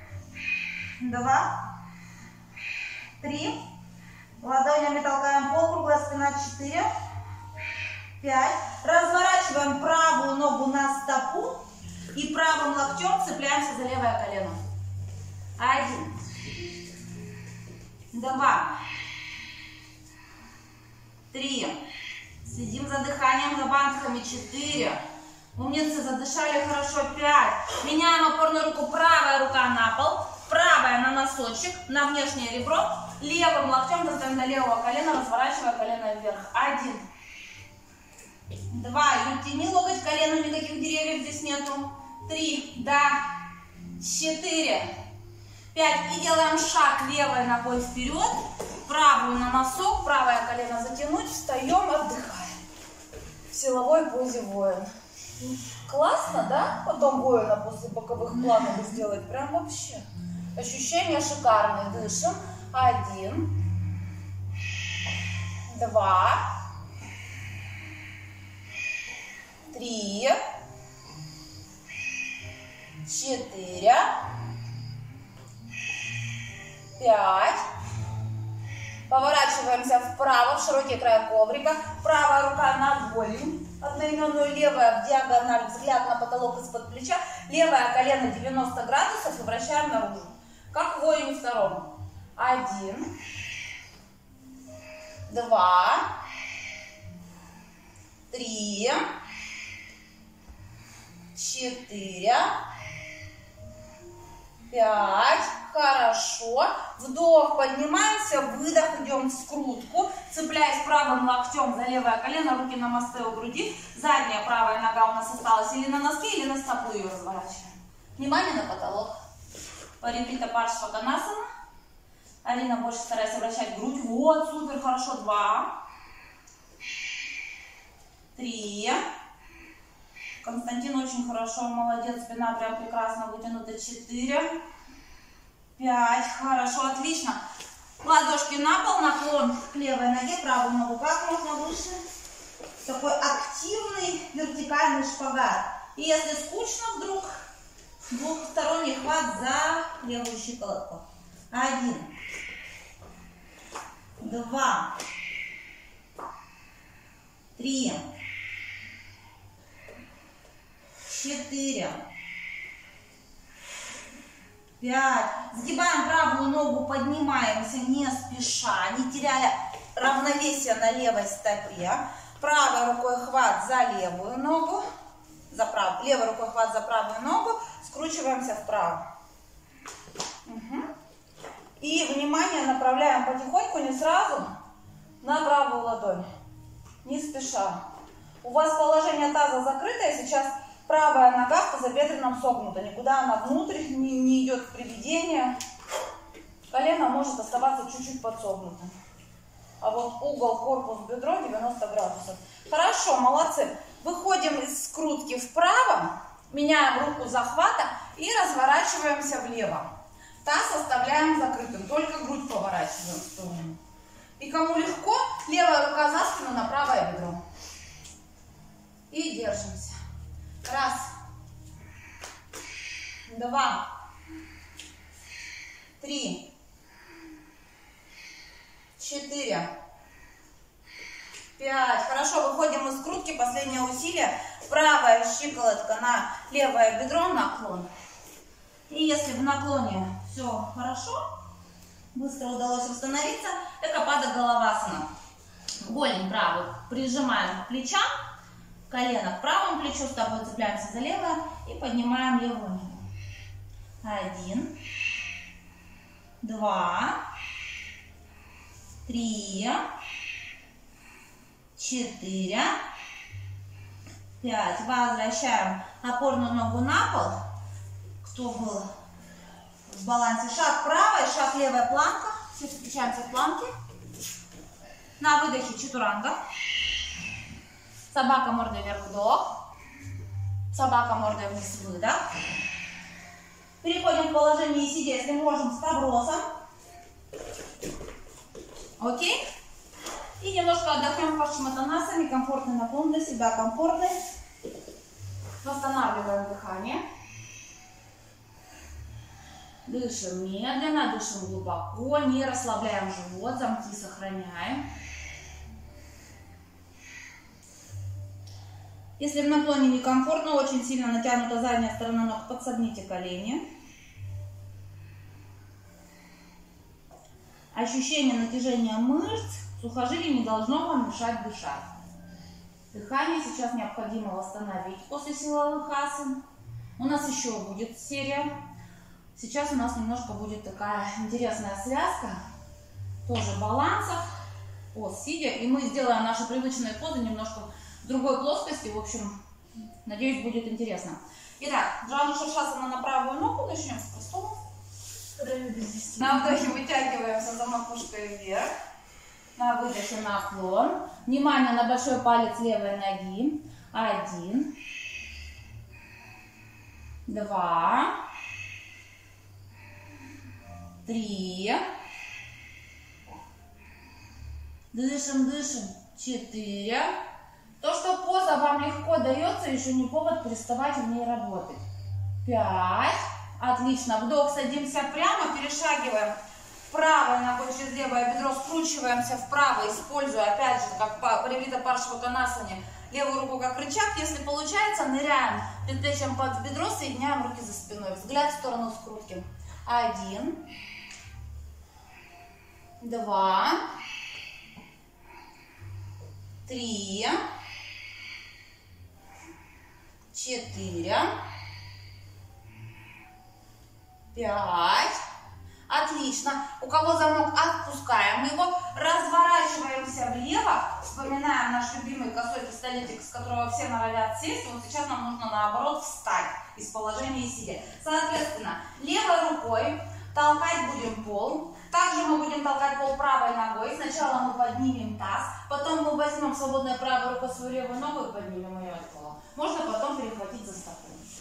два, три. Ладонями толкаем пол, круглая спина. Четыре, пять. Разворачиваем правую ногу на стопу. И правым локтем цепляемся за левое колено. Один, два, три. Следим за дыханием, за бантиками. Четыре. Умницы, задышали хорошо. Пять. Меняем опорную руку. Правая рука на пол. Правая на носочек, на внешнее ребро. Левым локтем достаем до левого колена, разворачивая колено вверх. Один. Два. И тяни локоть коленом, никаких деревьев здесь нету. Три. Да. Четыре. Пять. И делаем шаг левой ногой вперед. Правую на носок, правое колено затянуть. Встаем, отдыхаем. В силовой позе воин. Классно, да? Потом воина после боковых планов сделать. Прям вообще. Ощущения шикарные. Дышим. Один. Два. Три. Четыре. Пять. Поворачиваемся вправо, в широкий край коврика. Правая рука над голень. Одноименную, левая в диагональ, взгляд на потолок из-под плеча. Левое колено девяносто градусов и вращаем наружу. Как в воине втором. Один. Два. Три. Четыре. Пять. Хорошо. Вдох, поднимаемся, выдох, идем в скрутку. Цепляясь правым локтем за левое колено, руки на мосты у груди. Задняя правая нога у нас осталась или на носки, или на стопу ее разворачиваем. Внимание на потолок. Парипита Паршваканасана. Алина, больше старайся вращать грудь. Вот, супер, хорошо. Два. Три. Константин очень хорошо, молодец. Спина прям прекрасно вытянута. Четыре. Пять. Хорошо, отлично. Ладошки на пол, наклон к левой ноге, правую ногу как можно выше. Такой активный вертикальный шпагат. И если скучно вдруг, двухсторонний хват за левую щиколотку. Один. Два. Три. Четыре. Пять. Сгибаем правую ногу, поднимаемся не спеша, не теряя равновесие на левой стопе. Правой рукой хват за левую ногу, за правую, левой рукой хват за правую ногу, скручиваемся вправо. Угу. И внимание направляем потихоньку, не сразу, на правую ладонь, не спеша. У вас положение таза закрытое, сейчас правая нога в тазобедренном согнута, никуда она внутрь не, не идет в приведение. Колено может оставаться чуть-чуть подсогнутым. А вот угол, корпус, бедро девяносто градусов. Хорошо, молодцы. Выходим из скрутки вправо, меняем руку захвата и разворачиваемся влево. Таз оставляем закрытым, только грудь поворачиваем в сторону. И кому легко, левая рука за спину на правое бедро. И держимся. Раз. Два. Три. Четыре. Пять. Хорошо, выходим из скрутки. Последнее усилие. Правая щиколотка на левое бедро, наклон. И если в наклоне все хорошо, быстро удалось восстановиться, Экапада Галавасана. Голень правую прижимаем к плечам, колено к правому плечу, с тобой цепляемся за левое и поднимаем левую ногу. Один, два, три, четыре, пять. Возвращаем опорную ногу на пол. Кто был в балансе? Шаг правой, шаг левая планка. Сейчас включаемся в планки. На выдохе чатуранга. Собака мордой вверх, вдох. Собака мордой вниз, выдох. Переходим в положение сидя, если можем, с пробросом. Окей? И немножко отдохнем пашчиматанасами. Комфортный наклон для себя, комфортный. Восстанавливаем дыхание. Дышим медленно, дышим глубоко, не расслабляем живот, замки сохраняем. Если в наклоне некомфортно, очень сильно натянута задняя сторона ног, подсогните колени. Ощущение натяжения мышц, сухожилий не должно вам мешать дышать. Дыхание сейчас необходимо восстановить после силовых асан. У нас еще будет серия. Сейчас у нас немножко будет такая интересная связка. Тоже балансов. Поз сидя. И мы сделаем наши привычные позы немножко в другой плоскости. В общем, надеюсь, будет интересно. Итак, Джану Ширшасана на правую ногу. Начнем с простого. На вдохе вытягиваемся за макушкой вверх. На выдохе наклон. Внимание на большой палец левой ноги. Один. Два. Три. Дышим, дышим. Четыре. То, что поза вам легко дается, еще не повод переставать в ней работать. Пять. Отлично. Вдох, садимся прямо, перешагиваем правой ногой через левое бедро, скручиваемся вправо, используя, опять же, как по Париврита Паршваканасане, левую руку как рычаг. Если получается, ныряем предплечьем под бедро, соединяем руки за спиной. Взгляд в сторону скрутки. Один. Два. Три. Четыре. Пять. Отлично. У кого замок, отпускаем его. Разворачиваемся влево. Вспоминаем наш любимый косой пистолетик, с которого все норовят сесть. Вот сейчас нам нужно наоборот встать из положения сидя. Соответственно, левой рукой толкать будем пол. Также мы будем толкать пол правой ногой. Сначала мы поднимем таз. Потом мы возьмем свободной правой рукой свою левую ногу и поднимем ее от пола. Можно потом перехватить за стопу.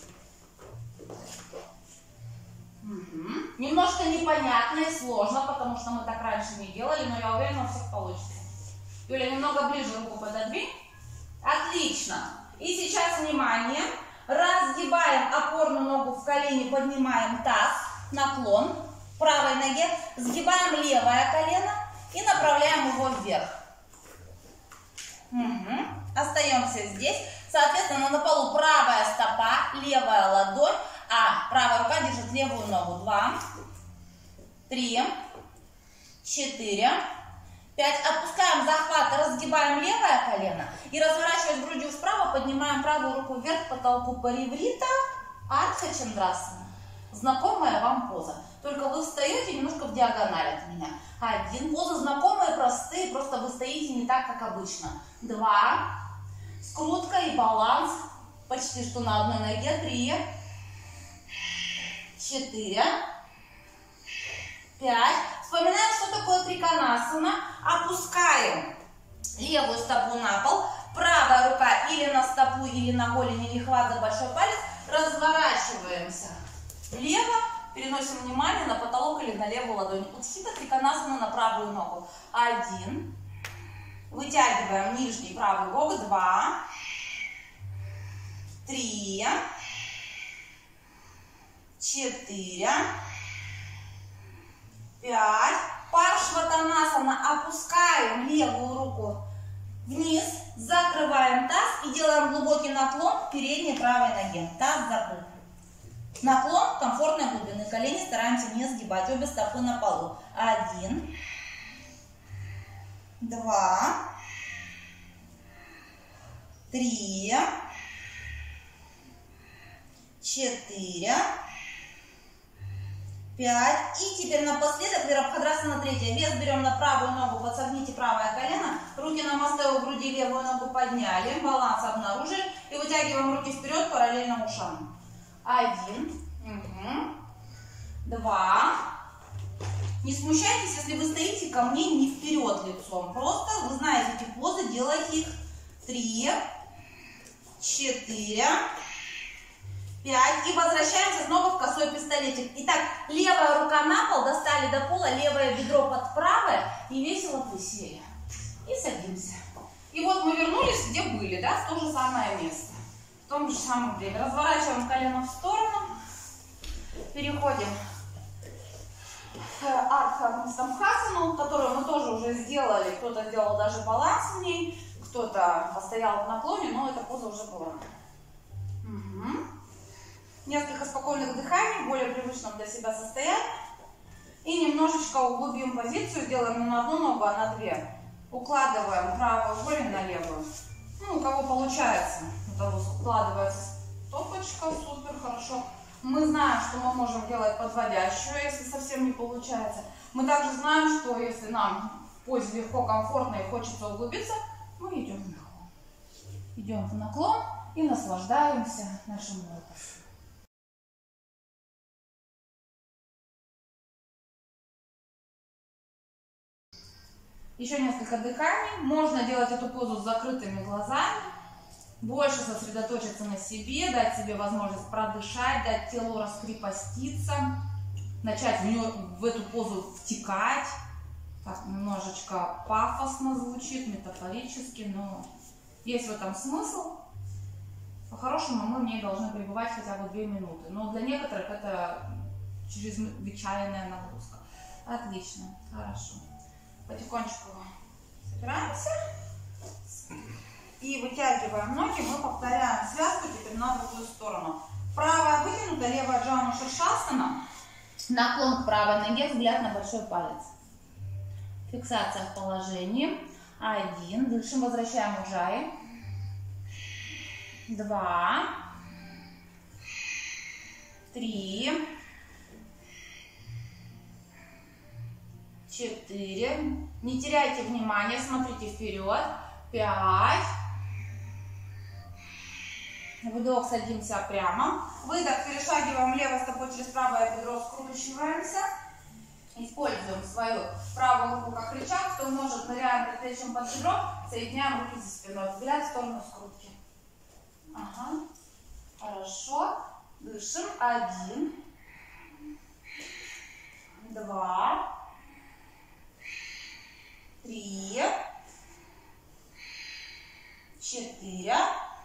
Угу. Немножко непонятно и сложно, потому что мы так раньше не делали, но я уверена, у всех получится. Юля, немного ближе руку пододвинь. Отлично. И сейчас, внимание, разгибаем опорную ногу в колени, поднимаем таз, наклон правой ноге, сгибаем левое колено и направляем его вверх. Угу. Остаемся здесь. Соответственно, на полу правая стопа, левая ладонь, а правая рука держит левую ногу. Два, три, четыре, пять. Отпускаем захват, разгибаем левое колено и, разворачиваясь грудью вправо, поднимаем правую руку вверх к потолку. Париврита Артха Чандрасана. Знакомая вам поза. Только вы встаете немножко в диагональ от меня. Один. Позы знакомые, простые, просто вы стоите не так, как обычно. Два. Скрутка и баланс. Почти что на одной ноге. Три. Четыре. Пять. Вспоминаем, что такое триконасана. Опускаем левую стопу на пол. Правая рука или на стопу, или на голень, или хват за большой палец. Разворачиваемся влево. Переносим внимание на потолок или на левую ладонь. Утхита триконасана на правую ногу. Один. Вытягиваем нижний правый бок. Два. Три. Четыре. Пять. Паршватанасана. Опускаем левую руку вниз. Закрываем таз и делаем глубокий наклон к передней правой ноге. Таз закрыт. Наклон комфортной глубины. Колени стараемся не сгибать. Обе стопы на полу. Один. Два. Три. Четыре. Пять. И теперь напоследок Вирабхадрасана третья. Вес берем на правую ногу. Подсогните правое колено. Руки на мосте у груди. Левую ногу подняли. Баланс обнаружили. И вытягиваем руки вперед параллельно ушам. Один, угу. Два, Не смущайтесь, если вы стоите ко мне не вперед лицом. Просто вы знаете эти позы, делайте их. Три, четыре, пять. И возвращаемся снова в косой пистолетик. Итак, левая рука на пол, достали до пола, левое бедро под правое и весело присели. И садимся. И вот мы вернулись, где были, да, в то же самое место. В том же самом время. Разворачиваем колено в сторону. Переходим к Ардха-Самхасану, которую мы тоже уже сделали. Кто-то сделал даже баланс в ней, кто-то постоял в наклоне, но эта поза уже была. Угу. Несколько спокойных дыханий, более привычном для себя состоянии. И немножечко углубим позицию, делаем не на одну ногу, а на две. Укладываем правую голень на левую. Ну, у кого получается, у того укладывается стопочка, супер, хорошо. Мы знаем, что мы можем делать подводящую, если совсем не получается. Мы также знаем, что если нам в позе легко, комфортно и хочется углубиться, мы идем в наклон. Идем в наклон и наслаждаемся нашим лотосом. Еще несколько дыханий. Можно делать эту позу с закрытыми глазами. Больше сосредоточиться на себе, дать себе возможность продышать, дать телу раскрепоститься, начать в, нее, в эту позу втекать. Так, немножечко пафосно звучит, метафорически, но есть в этом смысл. По-хорошему мы в ней должны пребывать хотя бы две минуты, но для некоторых это чрезвычайная нагрузка. Отлично, хорошо. Потихонечку собираемся. И вытягиваем ноги, мы повторяем связку теперь на другую сторону. Правая вытянута, левая джану ширшасана. Наклон к правой ноге, взгляд на большой палец. Фиксация в положении. Один. Дышим, возвращаем уджаи. Два. Три. Четыре. Не теряйте внимания, смотрите вперед. Пять. Вдох, садимся прямо. Выдох, перешагиваем левой стопой через правое бедро, скручиваемся. Используем свою правую руку как рычаг. Кто может, ныряем предплечьем под бедро, соединяем руки за спиной. Взгляд в сторону скрутки. Ага. Хорошо. Дышим. Один. Два. Три. Четыре.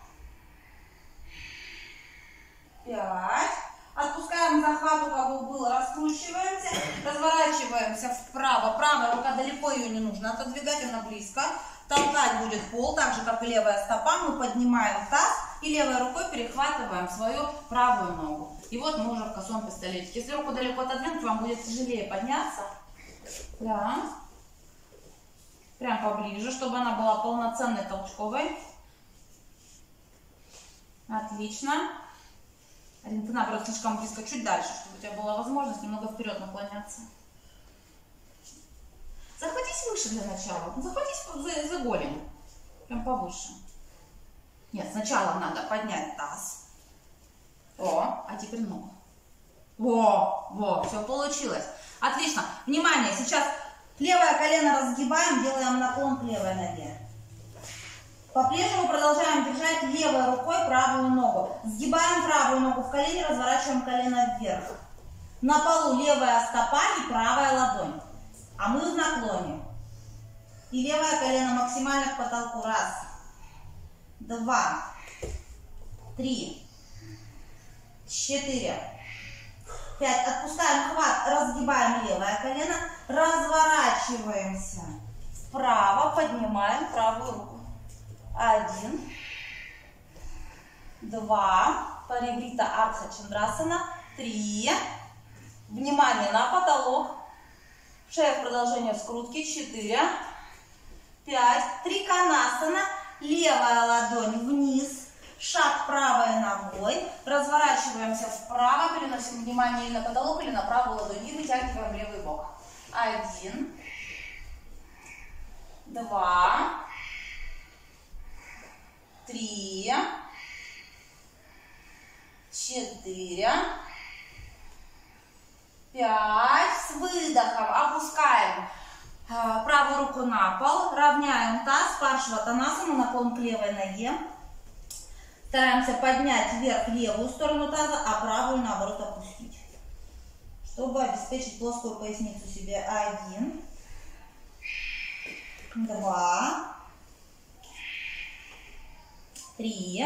Пять. Отпускаем захват, у кого был, раскручиваемся, разворачиваемся вправо. Правая рука, далеко ее не нужно отодвигать, она близко. Толкать будет пол, так же, как и левая стопа. Мы поднимаем таз и левой рукой перехватываем свою правую ногу. И вот мы уже в косом пистолетике. Если руку далеко отодвинуть, вам будет тяжелее подняться. Да. Прям поближе, чтобы она была полноценной толчковой. Отлично. Арина, ты наоборот слишком близко, чуть дальше, чтобы у тебя была возможность немного вперед наклоняться. Захватись выше для начала. Захватись за, за голень. Прям повыше. Нет, сначала надо поднять таз. О, а теперь ногу. Во, во, все получилось. Отлично. Внимание, сейчас левое колено разгибаем, делаем наклон к левой ноге. По-прежнему продолжаем держать левой рукой правую ногу. Сгибаем правую ногу в колене, разворачиваем колено вверх. На полу левая стопа и правая ладонь. А мы в наклоне. И левое колено максимально к потолку. Раз, два, три, четыре, пять. Отпускаем хват, разгибаем левое колено, разворачиваемся вправо, поднимаем правую руку. Один, два, париврита артха чандрасана, три, внимание на потолок, шея в продолжение скрутки, четыре, пять, триконасана, левая ладонь вниз, шаг правой ногой, разворачиваемся вправо, переносим внимание или на потолок, или на правую ладонь и вытягиваем левый бок. Один, два, три, четыре, пять, С выдохом опускаем э, правую руку на пол, равняем таз, паршватанасана, наклон к левой ноге. Стараемся поднять вверх левую сторону таза, а правую наоборот опустить, чтобы обеспечить плоскую поясницу себе. Один, два, три,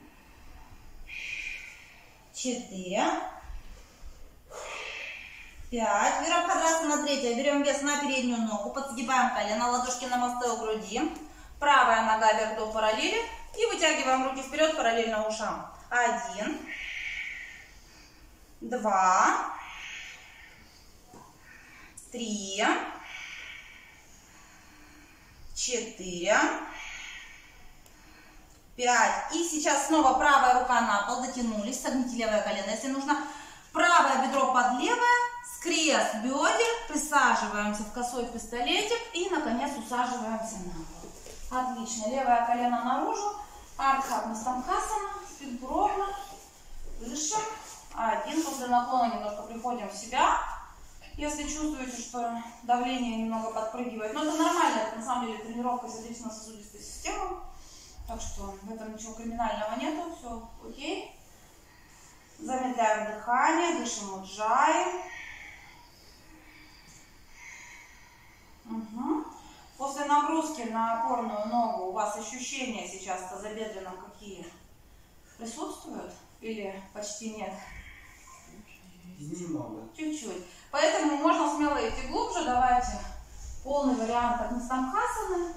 четыре, пять. Вирабхадрасана третья. Берем вес на переднюю ногу, подсгибаем колено, ладошки намасте у груди. Правая нога вверх до параллели. И вытягиваем руки вперед параллельно ушам. Один, два, три, четыре, пять. И сейчас снова правая рука на пол, дотянулись, согните левое колено, если нужно. Правое бедро под левое, скрест бедер, присаживаемся в косой пистолетик и, наконец, усаживаемся на пол. Отлично. Левое колено наружу, ардха-мастамхасана, спинку ровно, дышим. Один. После наклона немножко приходим в себя. Если чувствуете, что давление немного подпрыгивает, но это нормально, это на самом деле тренировка сердечно-сосудистой системы. Так что в этом ничего криминального нету, все окей. Замедляем дыхание, дышим уджаи. Угу. После нагрузки на опорную ногу у вас ощущения сейчас в тазобедренном какие? Присутствуют или почти нет? Немного. Чуть-чуть. Поэтому можно смело идти глубже. Давайте полный вариант от мастамхасаны.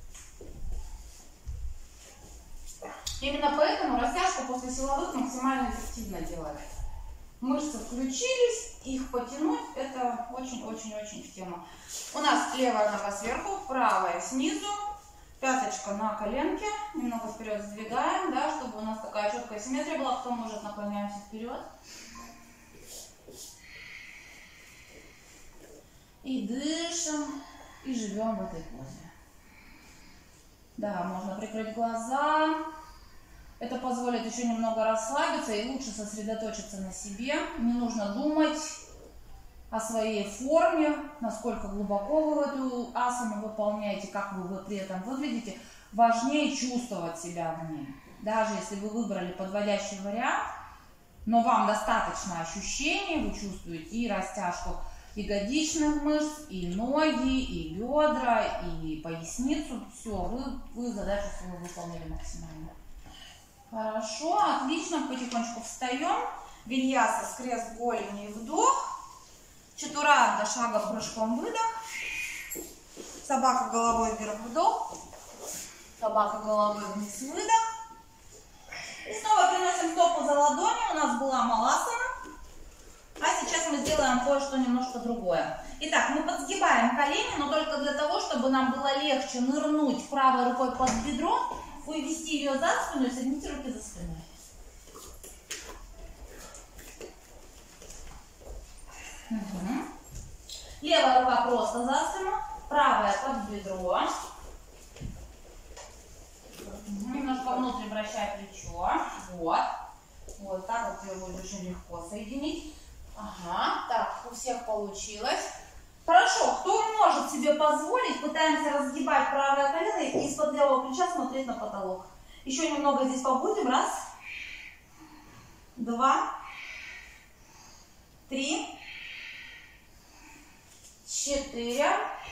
Именно поэтому растяжку после силовых максимально эффективно делать. Мышцы включились, их потянуть, это очень-очень-очень в тему. У нас левая нога сверху, правая снизу, пяточка на коленке, немного вперед сдвигаем, да, чтобы у нас такая четкая симметрия была. Кто может, наклоняемся вперед. И дышим, и живем в этой позе. Да, можно прикрыть глаза. Это позволит еще немного расслабиться и лучше сосредоточиться на себе. Не нужно думать о своей форме, насколько глубоко вы эту асану выполняете, как вы при этом выглядите. Важнее чувствовать себя в ней. Даже если вы выбрали подводящий вариант, но вам достаточно ощущений, вы чувствуете и растяжку ягодичных мышц, и ноги, и бедра, и поясницу. Все, вы, вы задачу свою выполнили максимально. Хорошо, отлично, потихонечку встаем. Виньяса, скрест голени, вдох. Чатуранда, шагом, прыжком, выдох. Собака головой вверх, вдох. Собака головой вниз, выдох. И снова приносим стопу за ладони. У нас была маласана. А сейчас мы сделаем кое-что немножко другое. Итак, мы подсгибаем колени, но только для того, чтобы нам было легче нырнуть правой рукой под бедро, вывести ее за спину и согните руки за спиной. Угу. Левая рука просто за спину, правая под бедро. Угу. Немножко внутрь вращай плечо. Вот. Вот так вот ее будет очень легко соединить. Ага, так, у всех получилось. Хорошо, кто может себе позволить, пытаемся разгибать правое колено и из-под левого плеча смотреть на потолок. Еще немного здесь побудем. Раз, два, три, четыре.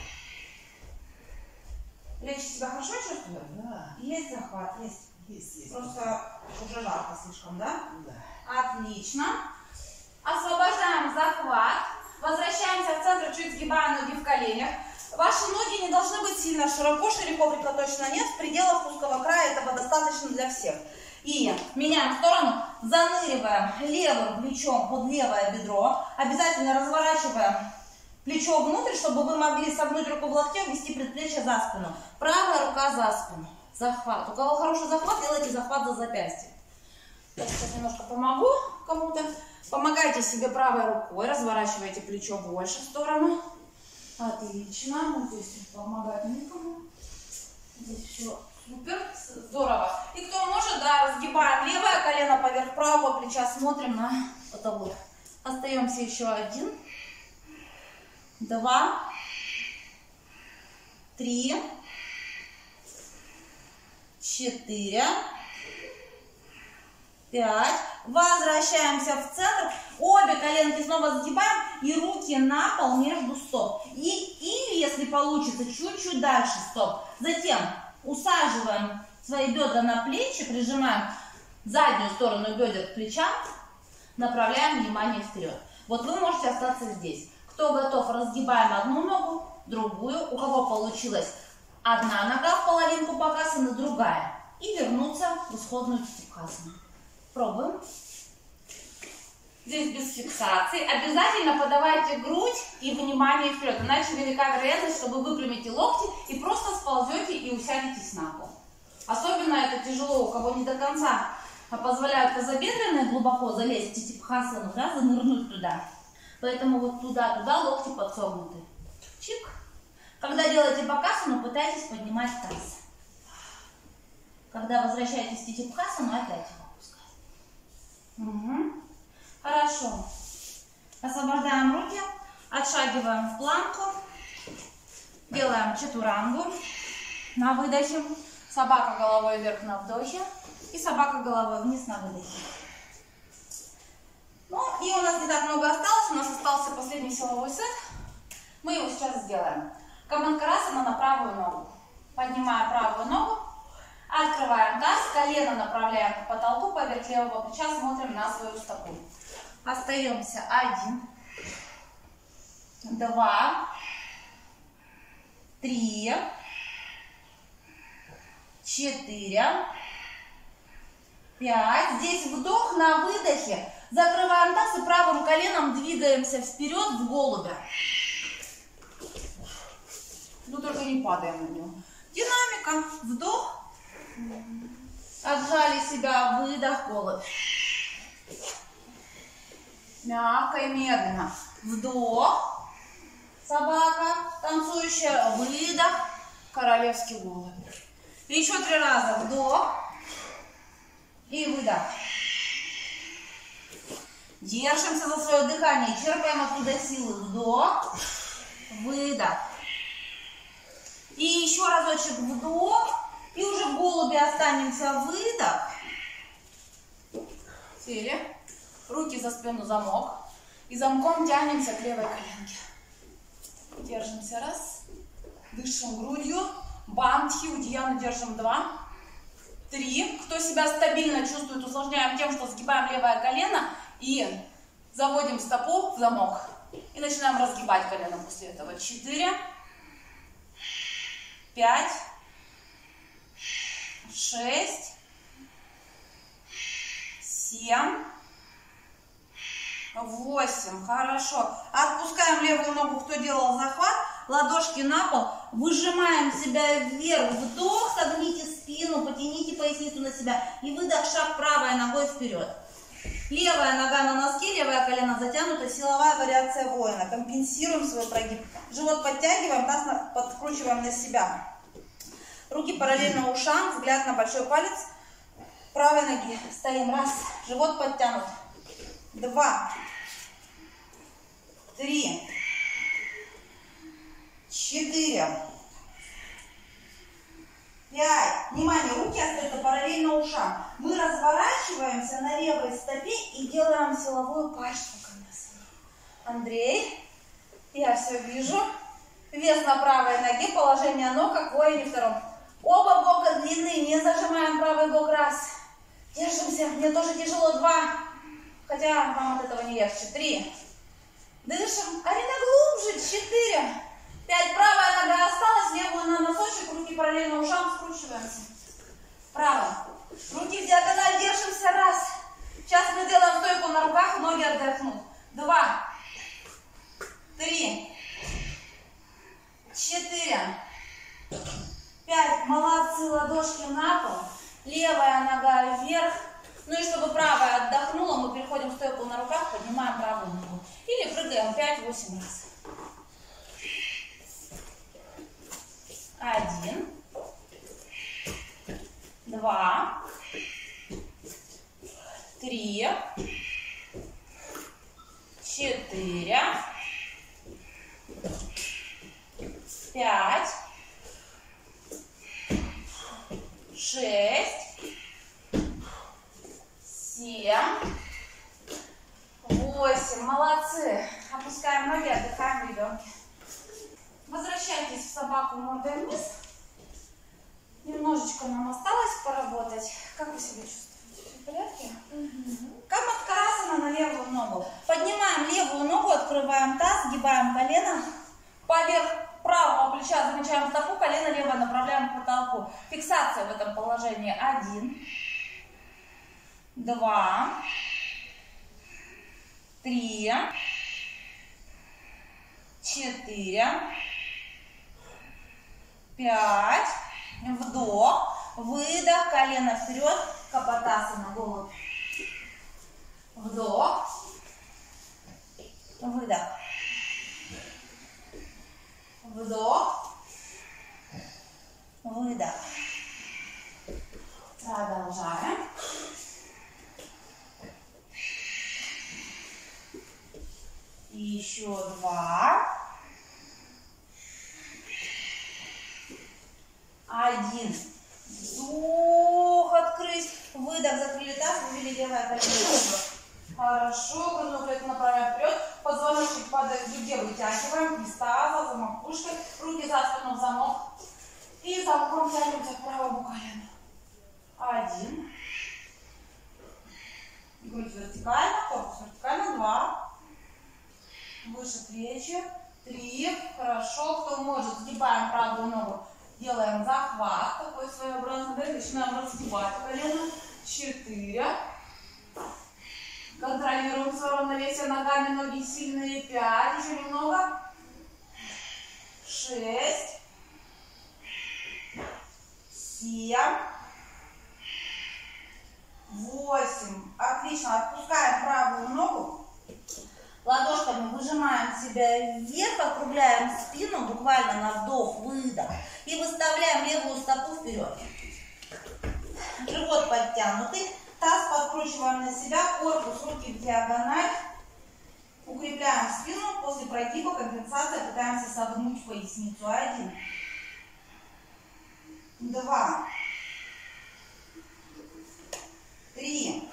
Плечи себя хорошо чувствуют? Да. Есть захват? Есть. Есть, есть. Просто уже жарко слишком, да? Да. Отлично. Освобождаем захват. Возвращаемся в центр, чуть сгибая ноги в коленях. Ваши ноги не должны быть сильно широко, коврика точно нет. В пределах узкого края этого достаточно для всех. И меняем сторону, заныриваем левым плечом под левое бедро. Обязательно разворачиваем плечо внутрь, чтобы вы могли согнуть руку в локте, ввести предплечье за спину. Правая рука за спину. Захват. У кого хороший захват, делайте захват за запястье. Я сейчас немножко помогу кому-то. Помогайте себе правой рукой, разворачивайте плечо больше в сторону. Отлично. Вот здесь помогать никому. Здесь все супер, здорово. И кто может, да, разгибаем левое колено поверх правого плеча, смотрим на потолок. Остаемся еще один. два, три, четыре, пять. Возвращаемся в центр. Обе коленки снова сгибаем и руки на пол между стоп. И, или, если получится, чуть-чуть дальше стоп. Затем усаживаем свои бедра на плечи, прижимаем заднюю сторону бедер к плечам, направляем внимание вперед. Вот вы можете остаться здесь. Кто готов, разгибаем одну ногу, другую. У кого получилось одна нога в половинку бакасаны, другая. И вернуться в исходную стипхасану. Пробуем. Здесь без фиксации. Обязательно подавайте грудь и внимание вперед. Иначе велика вероятность, что вы выпрямите локти и просто сползете и усядетесь на пол. Особенно это тяжело, у кого не до конца позволяют тазобедренные глубоко залезть в стипхасану, да, занырнуть туда. Поэтому вот туда-туда локти подсогнуты. Чик. Когда делаете бакасану, пытайтесь поднимать таз. Когда возвращаетесь в стипхасану, опять его опускать. Угу. Хорошо. Освобождаем руки, отшагиваем в планку, делаем чатурангу на выдохе, собака головой вверх на вдохе и собака головой вниз на выдохе. Ну и у нас не так много осталось, у нас остался последний силовой сет. Мы его сейчас сделаем. Каманкарасана на правую ногу. Поднимаем правую ногу, открываем таз, колено направляем к потолку, поверх левого плеча смотрим на свою стопу. Остаемся один, два, три, четыре, пять. Здесь вдох, на выдохе. Закрываем таз и правым коленом двигаемся вперед в голубя. Ну только не падаем на него. Динамика. Вдох. Отжали себя. Выдох. Голубь. Мягко и медленно. Вдох. Собака танцующая. Выдох. Королевский голубь. Еще три раза. Вдох. И выдох. Держимся за свое дыхание. Черпаем оттуда силы. Вдох. Выдох. И еще разочек вдох. И уже в голубе останемся. Выдох. Сели. Руки за спину, замок. И замком тянемся к левой коленке. Держимся. Раз. Дышим грудью. Бандхи. Удияну держим. Два. Три. Кто себя стабильно чувствует, усложняем тем, что сгибаем левое колено. И заводим стопу в замок. И начинаем разгибать колено после этого. Четыре. Пять. Шесть. Семь. Восемь. Хорошо. Отпускаем левую ногу, кто делал захват. Ладошки на пол. Выжимаем себя вверх. Вдох. Согните спину. Потяните поясницу на себя. И выдох. Шаг правой ногой вперед. Левая нога на носке, левое колено затянуто. Силовая вариация воина. Компенсируем свой прогиб. Живот подтягиваем, таз подкручиваем на себя. Руки параллельно ушам, взгляд на большой палец правой ноги. Стоим. Раз. Живот подтянут. Два. Три. Четыре. Пять. Внимание, руки остаются параллельно ушам. Мы разворачиваемся на левой стопе и делаем силовую паштхаканасану. Андрей, я все вижу. Вес на правой ноге, положение ног, как в воине втором. Оба бока длинные, не зажимаем правый бок. Раз. Держимся, мне тоже тяжело. Два. Хотя вам от этого не легче. Три. Дышим. Арина глубже. Четыре. Пять. Правая нога осталась, левую на носочек, руки параллельно ушам, скручиваемся. Право. Руки в диагональ, держимся. Раз. Сейчас мы делаем стойку на руках, ноги отдохнут. Два. Три. Четыре. Пять. Молодцы, ладошки на пол. Левая нога вверх. Ну и чтобы правая отдохнула, мы переходим в стойку на руках, поднимаем правую ногу. Или прыгаем пять-восемь раз. Один. Два. Три. Четыре. пять, шесть, семь, восемь. Молодцы. Опускаем ноги, отдыхаем в ребенке. Возвращайтесь в собаку мордой вниз. Немножечко нам осталось поработать. Как вы себя чувствуете? Все в порядке? Угу. Камадхарасана на левую ногу. Поднимаем левую ногу, открываем таз, сгибаем колено. Поверх правого плеча замечаем стопу, колено левое направляем к потолку. Фиксация в этом положении. Один, два, три, четыре, пять. Вдох, выдох, колено вперед, капотасана, голову. Вдох, выдох, вдох, выдох. Продолжаем. Еще два. Один. Вдох, открыть. Выдох, закрыли таз, вывели левое колено. Хорошо, грудную клетку направляем вперед. Позвоночник падает к груди, вытягиваем. Из таза, за макушкой. Руки за спину в замок. И замком тянемся к правому колену. Один. Грудь вертикально, корпус вертикально. Два. Выше плечи. Три. Хорошо, кто может, сгибаем правую ногу. Делаем захват, такой своеобразный, да, начинаем разгибать колено. Четыре. Контролируем свое равновесие ногами, ноги сильные. Пять, еще немного. Шесть. Семь. Восемь. Отлично, отпускаем правую ногу. Ладошками выжимаем себя вверх, округляем спину, буквально на вдох, выдох. И выставляем левую стопу вперед. Живот подтянутый. Таз подкручиваем на себя, корпус, руки в диагональ. Укрепляем спину. После прогиба, компенсация, пытаемся согнуть поясницу. Один. Два. Три.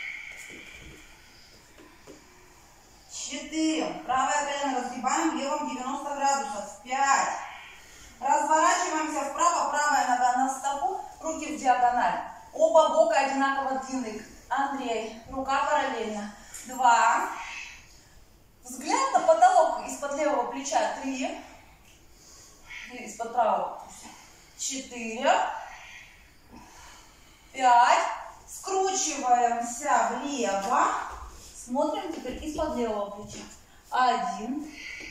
Четыре. Правое колено разгибаем левым девяносто градусов. Пять. Разворачиваемся вправо, правая нога на стопу, руки в диагональ. Оба бока одинаково длинные. Андрей, рука параллельно. Два. Взгляд на потолок из-под левого плеча. Три. Из-под правого. Четыре. Пять. Скручиваемся влево. Смотрим теперь из-под левого плеча. Один.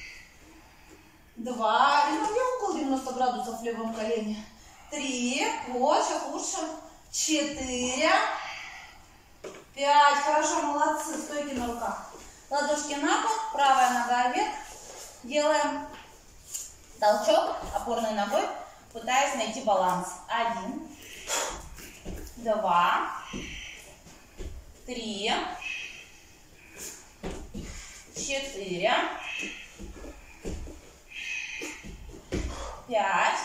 Два. И около девяноста градусов в левом колене. Три. Вот, сейчас лучше. Четыре. Пять. Хорошо, молодцы. Стойки на руках. Ладошки на пол. Правая нога вверх. Делаем толчок опорной ногой, пытаясь найти баланс. Один. Два. Три. Четыре. Пять.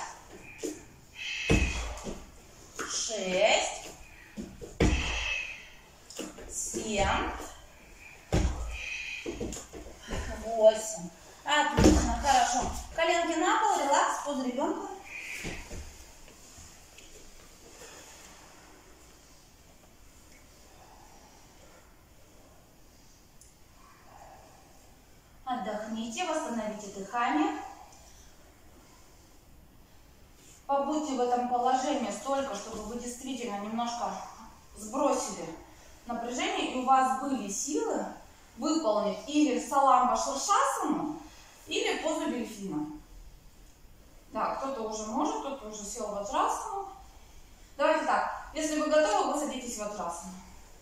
Шесть. Семь. Восемь. Отлично, хорошо. Коленки на пол, релакс, поза ребенка. Отдохните, восстановите дыхание. Побудьте в этом положении столько, чтобы вы действительно немножко сбросили напряжение, и у вас были силы выполнить или саламба ширшасану, или позу дельфина. Да, кто-то уже может, кто-то уже сел в ваджрасану. Давайте так, если вы готовы, вы садитесь в ваджрасану.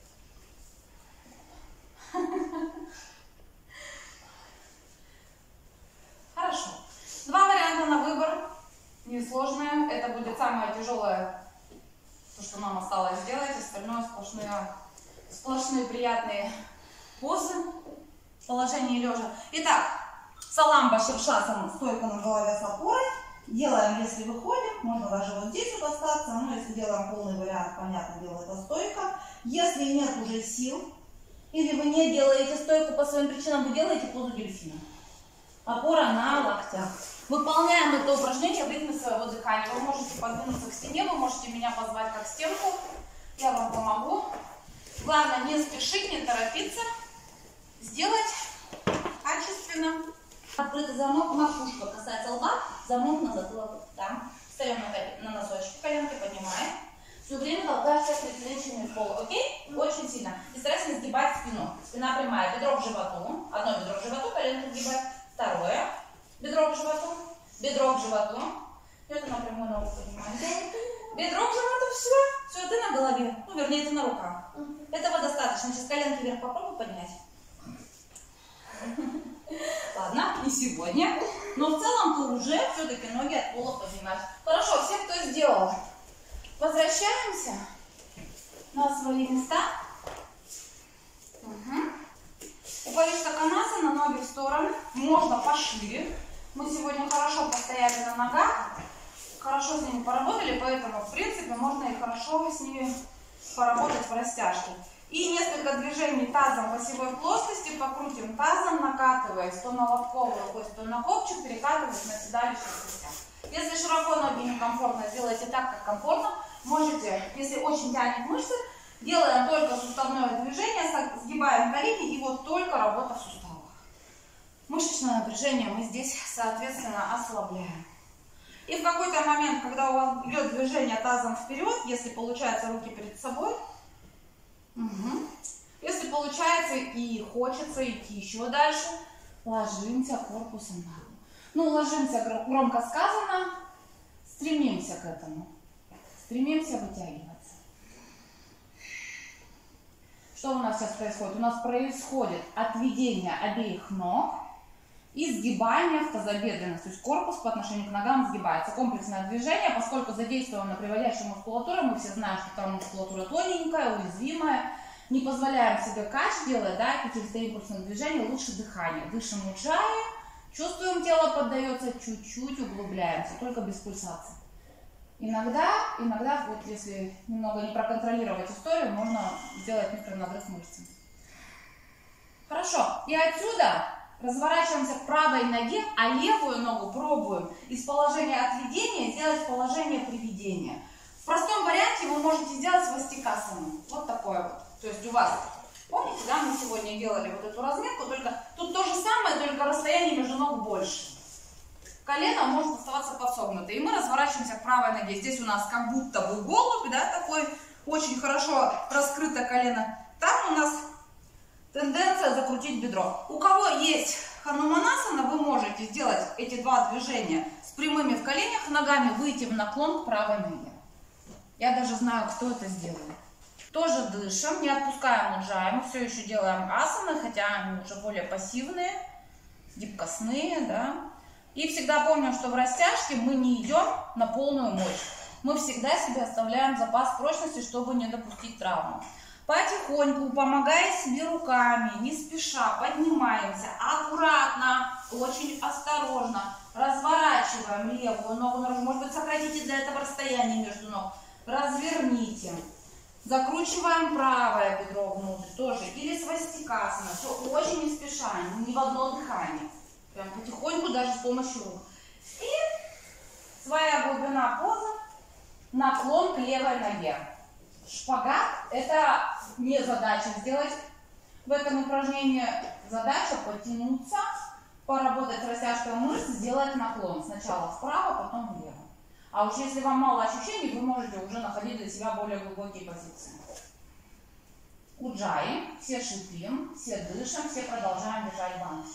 Хорошо. Два варианта на выбор. Несложные. Это будет самое тяжелое, то, что нам осталось сделать. Остальное сплошные, сплошные приятные позы в положении лежа. Итак, саламба ширшасана, стойка на голове с опорой. Делаем, если выходим, можно даже вот здесь вот остаться, но если делаем полный вариант, понятное дело, это стойка. Если нет уже сил, или вы не делаете стойку по своим причинам, вы делаете позу дельфина. Опора на локтях. Выполняем это упражнение в ритме своего дыхания. Вы можете подвинуться к стене, вы можете меня позвать как стенку. Я вам помогу. Главное не спешить, не торопиться. Сделать качественно. Открытый замок, макушка касается лба, замок на затылок. Там. Встаем на, на носочки, коленки поднимаем. Все время толкаешься предплечьями в пол, окей? Очень сильно. И старайся не сгибать спину. Спина прямая, бедро к животу. Одно бедро к животу, коленки сгибаем. Второе. Бедро к животу. Бедро к животу. И это напрямую ногу поднимаем. Бедро к животу, все. Все, ты на голове. Ну, вернее, ты на руках. Этого достаточно. Сейчас коленки вверх попробуй поднять. Ладно, не сегодня. Но в целом ты уже все-таки ноги от пола поднимаешь. Хорошо, все, кто сделал. Возвращаемся на свои места. Угу. Упали стаканасана, ноги в стороны. Можно пошире. Мы сегодня хорошо постояли на ногах. Хорошо с ними поработали, поэтому, в принципе, можно и хорошо с ними поработать в растяжке. И несколько движений тазом в осевой плоскости. Покрутим тазом, накатываясь то на лобковую кость, то на копчик, перекатываясь на седалище костях. Если широко ноги некомфортно, сделайте так, как комфортно. Можете, если очень тянет мышцы, делаем только суставное движение, сгибаем колени и вот только работа в суставах. Мышечное напряжение мы здесь, соответственно, ослабляем. И в какой-то момент, когда у вас идет движение тазом вперед, если получается руки перед собой, угу. Если получается и хочется идти еще дальше, ложимся корпусом на пол. Ну, ложимся громко сказано, стремимся к этому. Стремимся вытягиваться. Что у нас сейчас происходит? У нас происходит отведение обеих ног и сгибание в тазобедренность. То есть корпус по отношению к ногам сгибается. Комплексное движение, поскольку задействована приводящая мускулатура, мы все знаем, что там мускулатура тоненькая, уязвимая. Не позволяем себе кач делать, да, каких-то импульсных движений, лучше дыхание. Дышим уджая, чувствуем, тело поддается, чуть-чуть углубляемся, только без пульсации. Иногда, иногда, вот если немного не проконтролировать историю, можно сделать микронадрыв мышц. Хорошо, и отсюда разворачиваемся к правой ноге, а левую ногу пробуем из положения отведения сделать положение приведения. В простом варианте вы можете сделать свастикасану. Вот такое вот. То есть у вас, помните, да, мы сегодня делали вот эту разметку, только тут то же самое, только расстояние между ног больше. Колено может оставаться подсогнуто. И мы разворачиваемся к правой ноге. Здесь у нас как будто бы голубь, да, такой очень хорошо раскрыто колено. Там у нас тенденция закрутить бедро. У кого есть хануманасана, вы можете сделать эти два движения с прямыми в коленях, ногами выйти в наклон к правой ноге. Я даже знаю, кто это сделает. Тоже дышим, не отпускаем уджай, мы все еще делаем асаны, хотя они уже более пассивные, гибкостные, да. И всегда помним, что в растяжке мы не идем на полную мощь. Мы всегда себе оставляем запас прочности, чтобы не допустить травму. Потихоньку, помогая себе руками, не спеша, поднимаемся, аккуратно, очень осторожно, разворачиваем левую ногу наружу. Может быть, сократите для этого расстояние между ног. Разверните. Закручиваем правое бедро внутрь тоже. Или свастикасана. Все очень не спеша, не в одно дыхание. Прям потихоньку, даже с помощью рук. И своя глубина позы, наклон к левой ноге. Шпагат – это не задача сделать в этом упражнении. Задача потянуться, поработать с растяжкой мышц, сделать наклон. Сначала вправо, потом влево. А уж если вам мало ощущений, вы можете уже находить для себя более глубокие позиции. Уджаи, все шипим, все дышим, все продолжаем держать банки.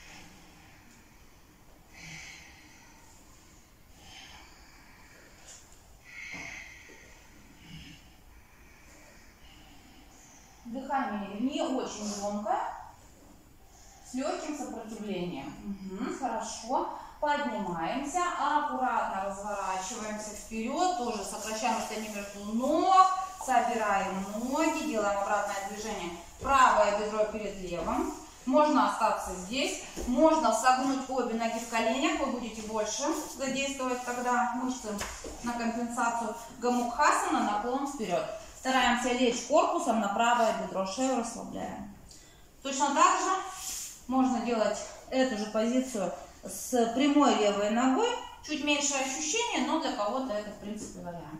Дыхание не очень громкое, с легким сопротивлением. Угу, хорошо. Поднимаемся, аккуратно разворачиваемся вперед, тоже сокращаем расстояние между ног, собираем ноги, делаем обратное движение. Правое бедро перед левым. Можно остаться здесь, можно согнуть обе ноги в коленях, вы будете больше задействовать тогда мышцы на компенсацию. Гамукхасана, наклон вперед. Стараемся лечь корпусом на правое бедро, шею расслабляем. Точно так же можно делать эту же позицию с прямой левой ногой. Чуть меньше ощущений, но для кого-то это в принципе вариант.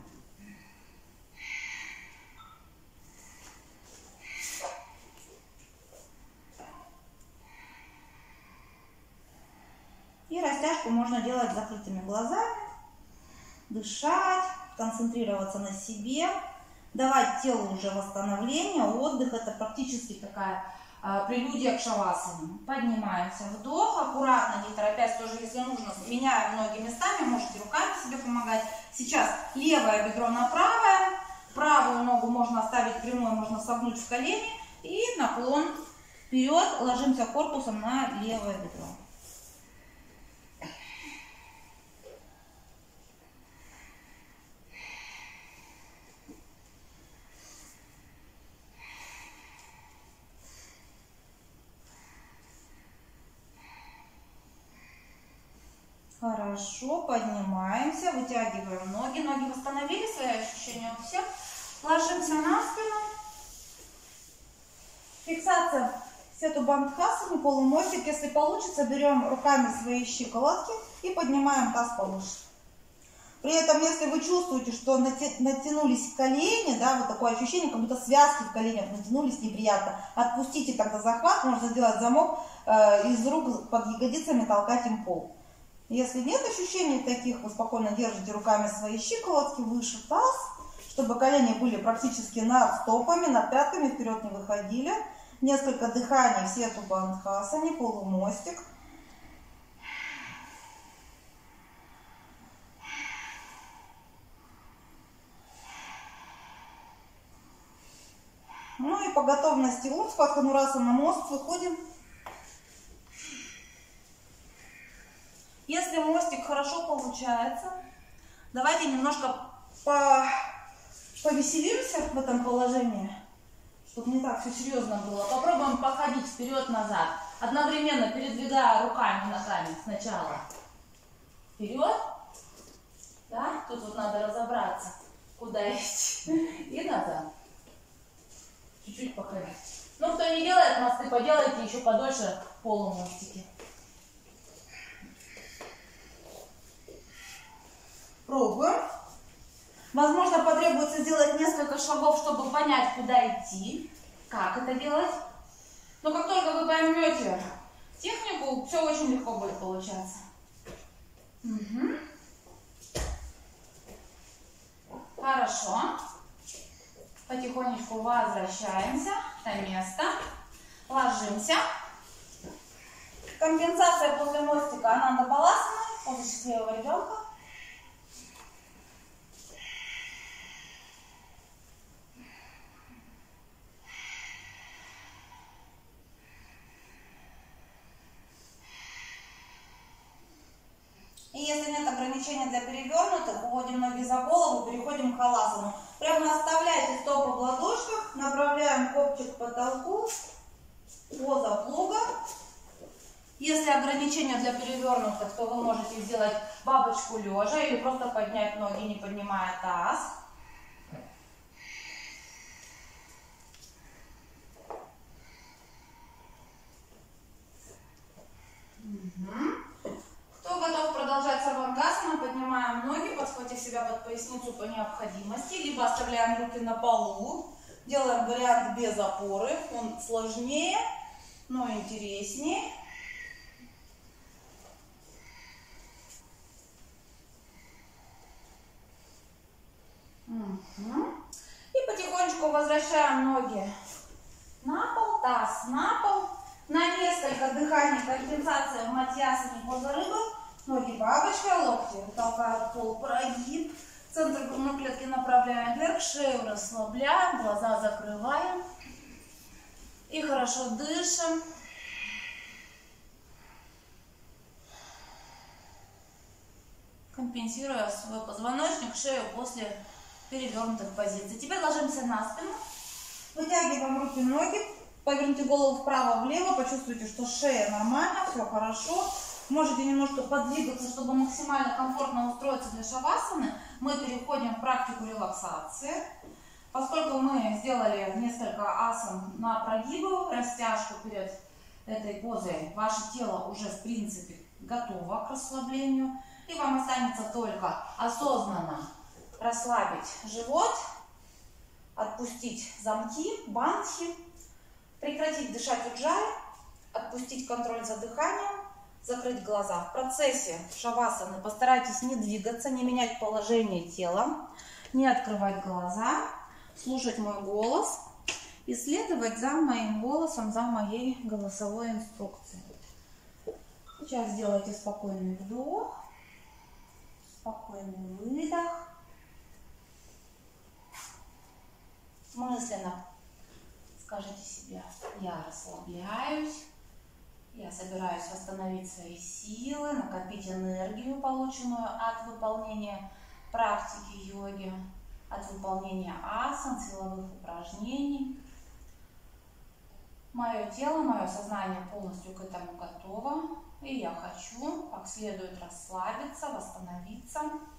И растяжку можно делать с закрытыми глазами, дышать, концентрироваться на себе, давать телу уже восстановление, отдых. Это практически такая а, прелюдия к шавасане. Поднимаемся, вдох, аккуратно, не торопясь, тоже если нужно, меняем ноги местами, можете руками себе помогать. Сейчас левое бедро на правое, правую ногу можно оставить прямой, можно согнуть в колени и наклон вперед, ложимся корпусом на левое бедро. Хорошо, поднимаемся, вытягиваем ноги. Ноги восстановили свои ощущения у всех. Ложимся на спину. Фиксация сету бандхасаны, полумостик. Если получится, берем руками свои щиколотки и поднимаем таз повыше. При этом, если вы чувствуете, что натянулись колени, да, вот такое ощущение, как будто связки в коленях натянулись, неприятно, отпустите тогда захват, можно сделать замок э, из рук под ягодицами, толкать им пол. Если нет ощущений таких, вы спокойно держите руками свои щиколотки выше таз, чтобы колени были практически над стопами, над пятками, вперед не выходили. Несколько дыханий в сету бандхасане, полумостик. Ну и по готовности Урдхва Дханурасана, мост, выходим. Если мостик хорошо получается, давайте немножко по... повеселимся в этом положении, чтобы не так все серьезно было. Попробуем походить вперед-назад, одновременно передвигая руками, ногами сначала. Вперед. Да? Тут вот надо разобраться, куда идти. И назад. Чуть-чуть походить. Ну, кто не делает мосты, поделайте еще подольше полумостики. Пробуем. Возможно, потребуется сделать несколько шагов, чтобы понять, куда идти, как это делать. Но как только вы поймете технику, все очень легко будет получаться. Угу. Хорошо. Потихонечку возвращаемся на место. Ложимся. Компенсация после мостика Ананда-Баласана, поза счастливого ребенка. И если нет ограничения для перевернутых, уводим ноги за голову, переходим к халасану. Прямо оставляйте стопы в ладошках, направляем копчик к потолку, поза плуга. Если ограничения для перевернутых, то вы можете сделать бабочку лежа или просто поднять ноги, не поднимая таз. Угу. Кто готов продолжать сарвангасану, поднимаем ноги, подхватив себя под поясницу по необходимости, либо оставляем руки на полу. Делаем вариант без опоры, он сложнее, но интереснее. Угу. И потихонечку возвращаем ноги на пол, таз на пол. На несколько дыханий компенсация в матьясане, поза рыбы. Ноги бабочка, локти толкают пол, прогиб. Центр грудной клетки направляем вверх, шею расслабляем, глаза закрываем. И хорошо дышим. Компенсируя свой позвоночник, шею после перевернутых позиций. Теперь ложимся на спину. Вытягиваем руки, ноги. Поверните голову вправо-влево, почувствуйте, что шея нормально, все хорошо. Можете немножко подвигаться, чтобы максимально комфортно устроиться для шавасаны. Мы переходим в практику релаксации. Поскольку мы сделали несколько асан на прогибы, растяжку перед этой позой, ваше тело уже в принципе готово к расслаблению. И вам останется только осознанно расслабить живот, отпустить замки, бандхи, прекратить дышать уджай, отпустить контроль за дыханием, закрыть глаза. В процессе шавасаны постарайтесь не двигаться, не менять положение тела, не открывать глаза, слушать мой голос и следовать за моим голосом, за моей голосовой инструкцией. Сейчас сделайте спокойный вдох, спокойный выдох. Мысленно скажите себе: я расслабляюсь, я собираюсь восстановить свои силы, накопить энергию, полученную от выполнения практики йоги, от выполнения асан, силовых упражнений. Мое тело, мое сознание полностью к этому готово, и я хочу как следует расслабиться, восстановиться.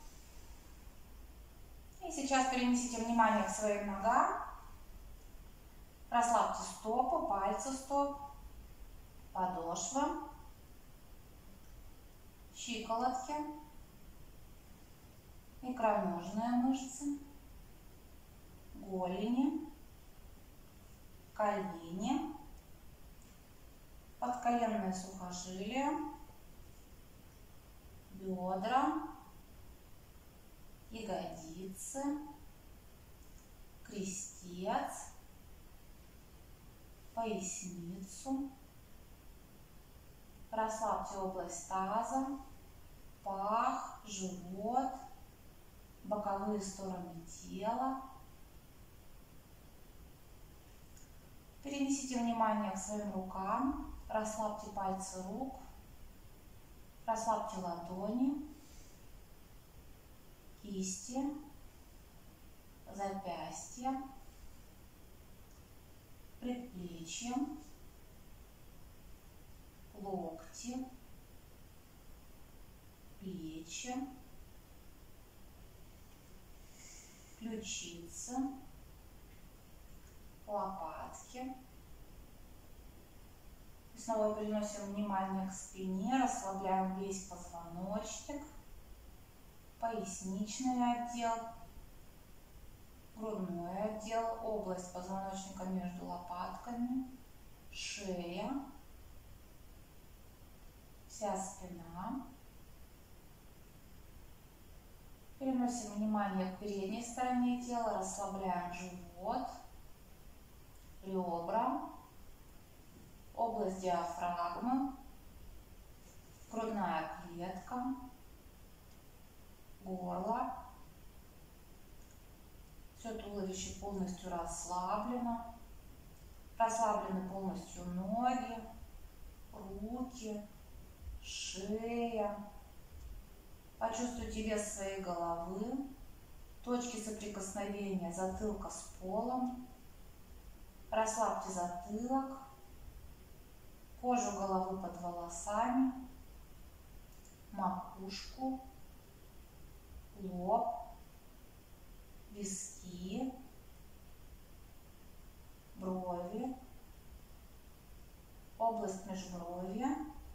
И сейчас перенесите внимание к своим ногам. Расслабьте стопы, пальцы стоп, подошва, щиколотки, икроножные мышцы, голени, колени, подколенные сухожилия, бедра, ягодицы, крестец, поясницу. Расслабьте область таза, пах, живот, боковые стороны тела. Перенесите внимание к своим рукам, расслабьте пальцы рук, расслабьте ладони, кисти, запястья, предплечья, локти, плечи, ключицы, лопатки. И снова переносим внимание к спине, расслабляем весь позвоночник, поясничный отдел, грудной отдел, область позвоночника между лопатками, шея, вся спина. Переносим внимание к передней стороне тела, расслабляем живот, ребра, область диафрагмы, грудная клетка, горло. Все туловище полностью расслаблено. Расслаблены полностью ноги, руки, шея. Почувствуйте вес своей головы, точки соприкосновения затылка с полом. Расслабьте затылок, кожу головы под волосами, макушку, лоб, виски, брови, область межбровья,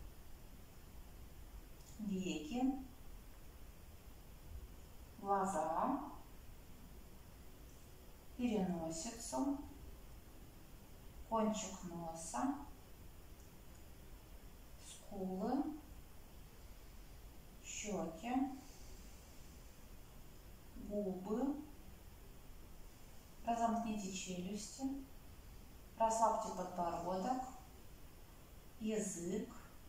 веки, глаза, переносицу, кончик носа, скулы, щеки, губы. Разомкните челюсти, расслабьте подбородок, язык,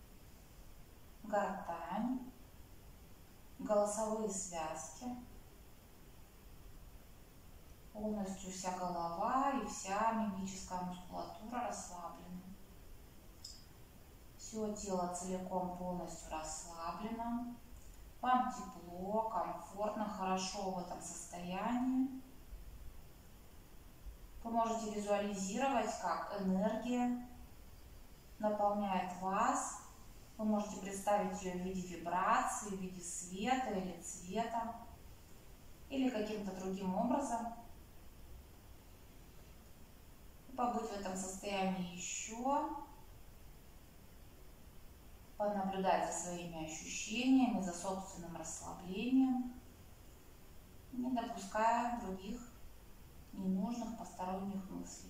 гортань, голосовые связки. Полностью вся голова и вся мимическая мускулатура расслаблены. Все тело целиком полностью расслаблено. Вам тепло, комфортно, хорошо в этом состоянии. Вы можете визуализировать, как энергия наполняет вас. Вы можете представить ее в виде вибрации, в виде света или цвета, или каким-то другим образом. И побыть в этом состоянии еще, понаблюдать за своими ощущениями, за собственным расслаблением, не допуская других ненужных посторонних мыслей.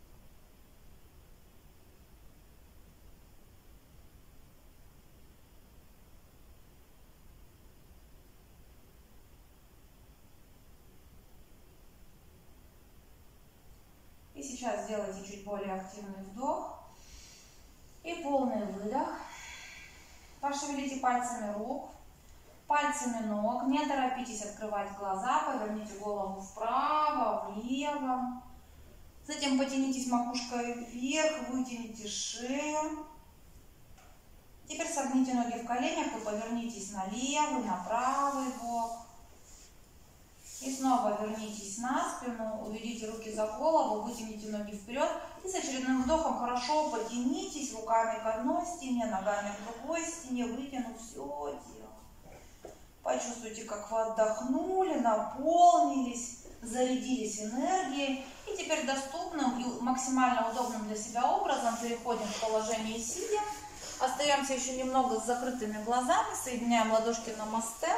И сейчас сделайте чуть более активный вдох и полный выдох. Пошевелите пальцами рук, пальцами ног. Не торопитесь открывать глаза, поверните голову вправо, влево. Затем потянитесь макушкой вверх, вытяните шею. Теперь согните ноги в коленях и повернитесь на левый, на правый бок. И снова вернитесь на спину, уведите руки за голову, вытяните ноги вперед. И с очередным вдохом хорошо потянитесь руками к одной стене, ногами к другой стене, вытянув все тело. Почувствуйте, как вы отдохнули, наполнились, зарядились энергией. И теперь доступным и максимально удобным для себя образом переходим в положение сидя. Остаемся еще немного с закрытыми глазами, соединяем ладошки на намасте.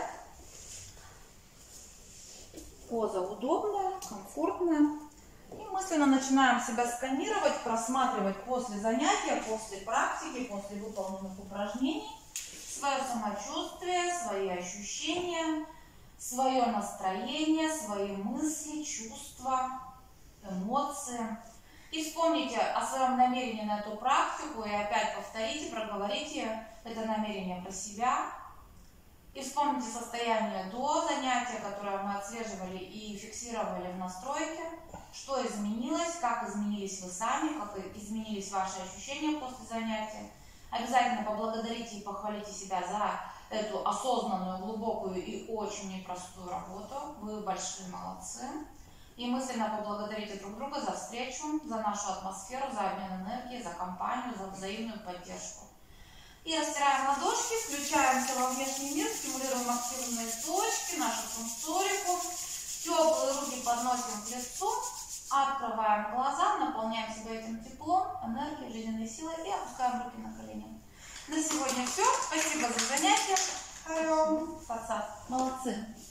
Поза удобная, комфортная. И мысленно начинаем себя сканировать, просматривать после занятия, после практики, после выполненных упражнений свое самочувствие, свои ощущения, свое настроение, свои мысли, чувства, эмоции. И вспомните о своем намерении на эту практику и опять повторите, проговорите это намерение про себя. И вспомните состояние до занятия, которое мы отслеживали и фиксировали в настройке, что изменилось, как изменились вы сами, как изменились ваши ощущения после занятия. Обязательно поблагодарите и похвалите себя за эту осознанную, глубокую и очень непростую работу. Вы большие молодцы. И мысленно поблагодарите друг друга за встречу, за нашу атмосферу, за обмен энергией, за компанию, за взаимную поддержку. И растираем ладошки, включаемся во внешний мир, стимулируем активные точки, нашу сенсорику. Теплые руки подносим к лицу, открываем глаза, наполняем себя этим теплом, энергией, жизненной силой и опускаем руки на колени. На сегодня все. Спасибо за занятие. Молодцы.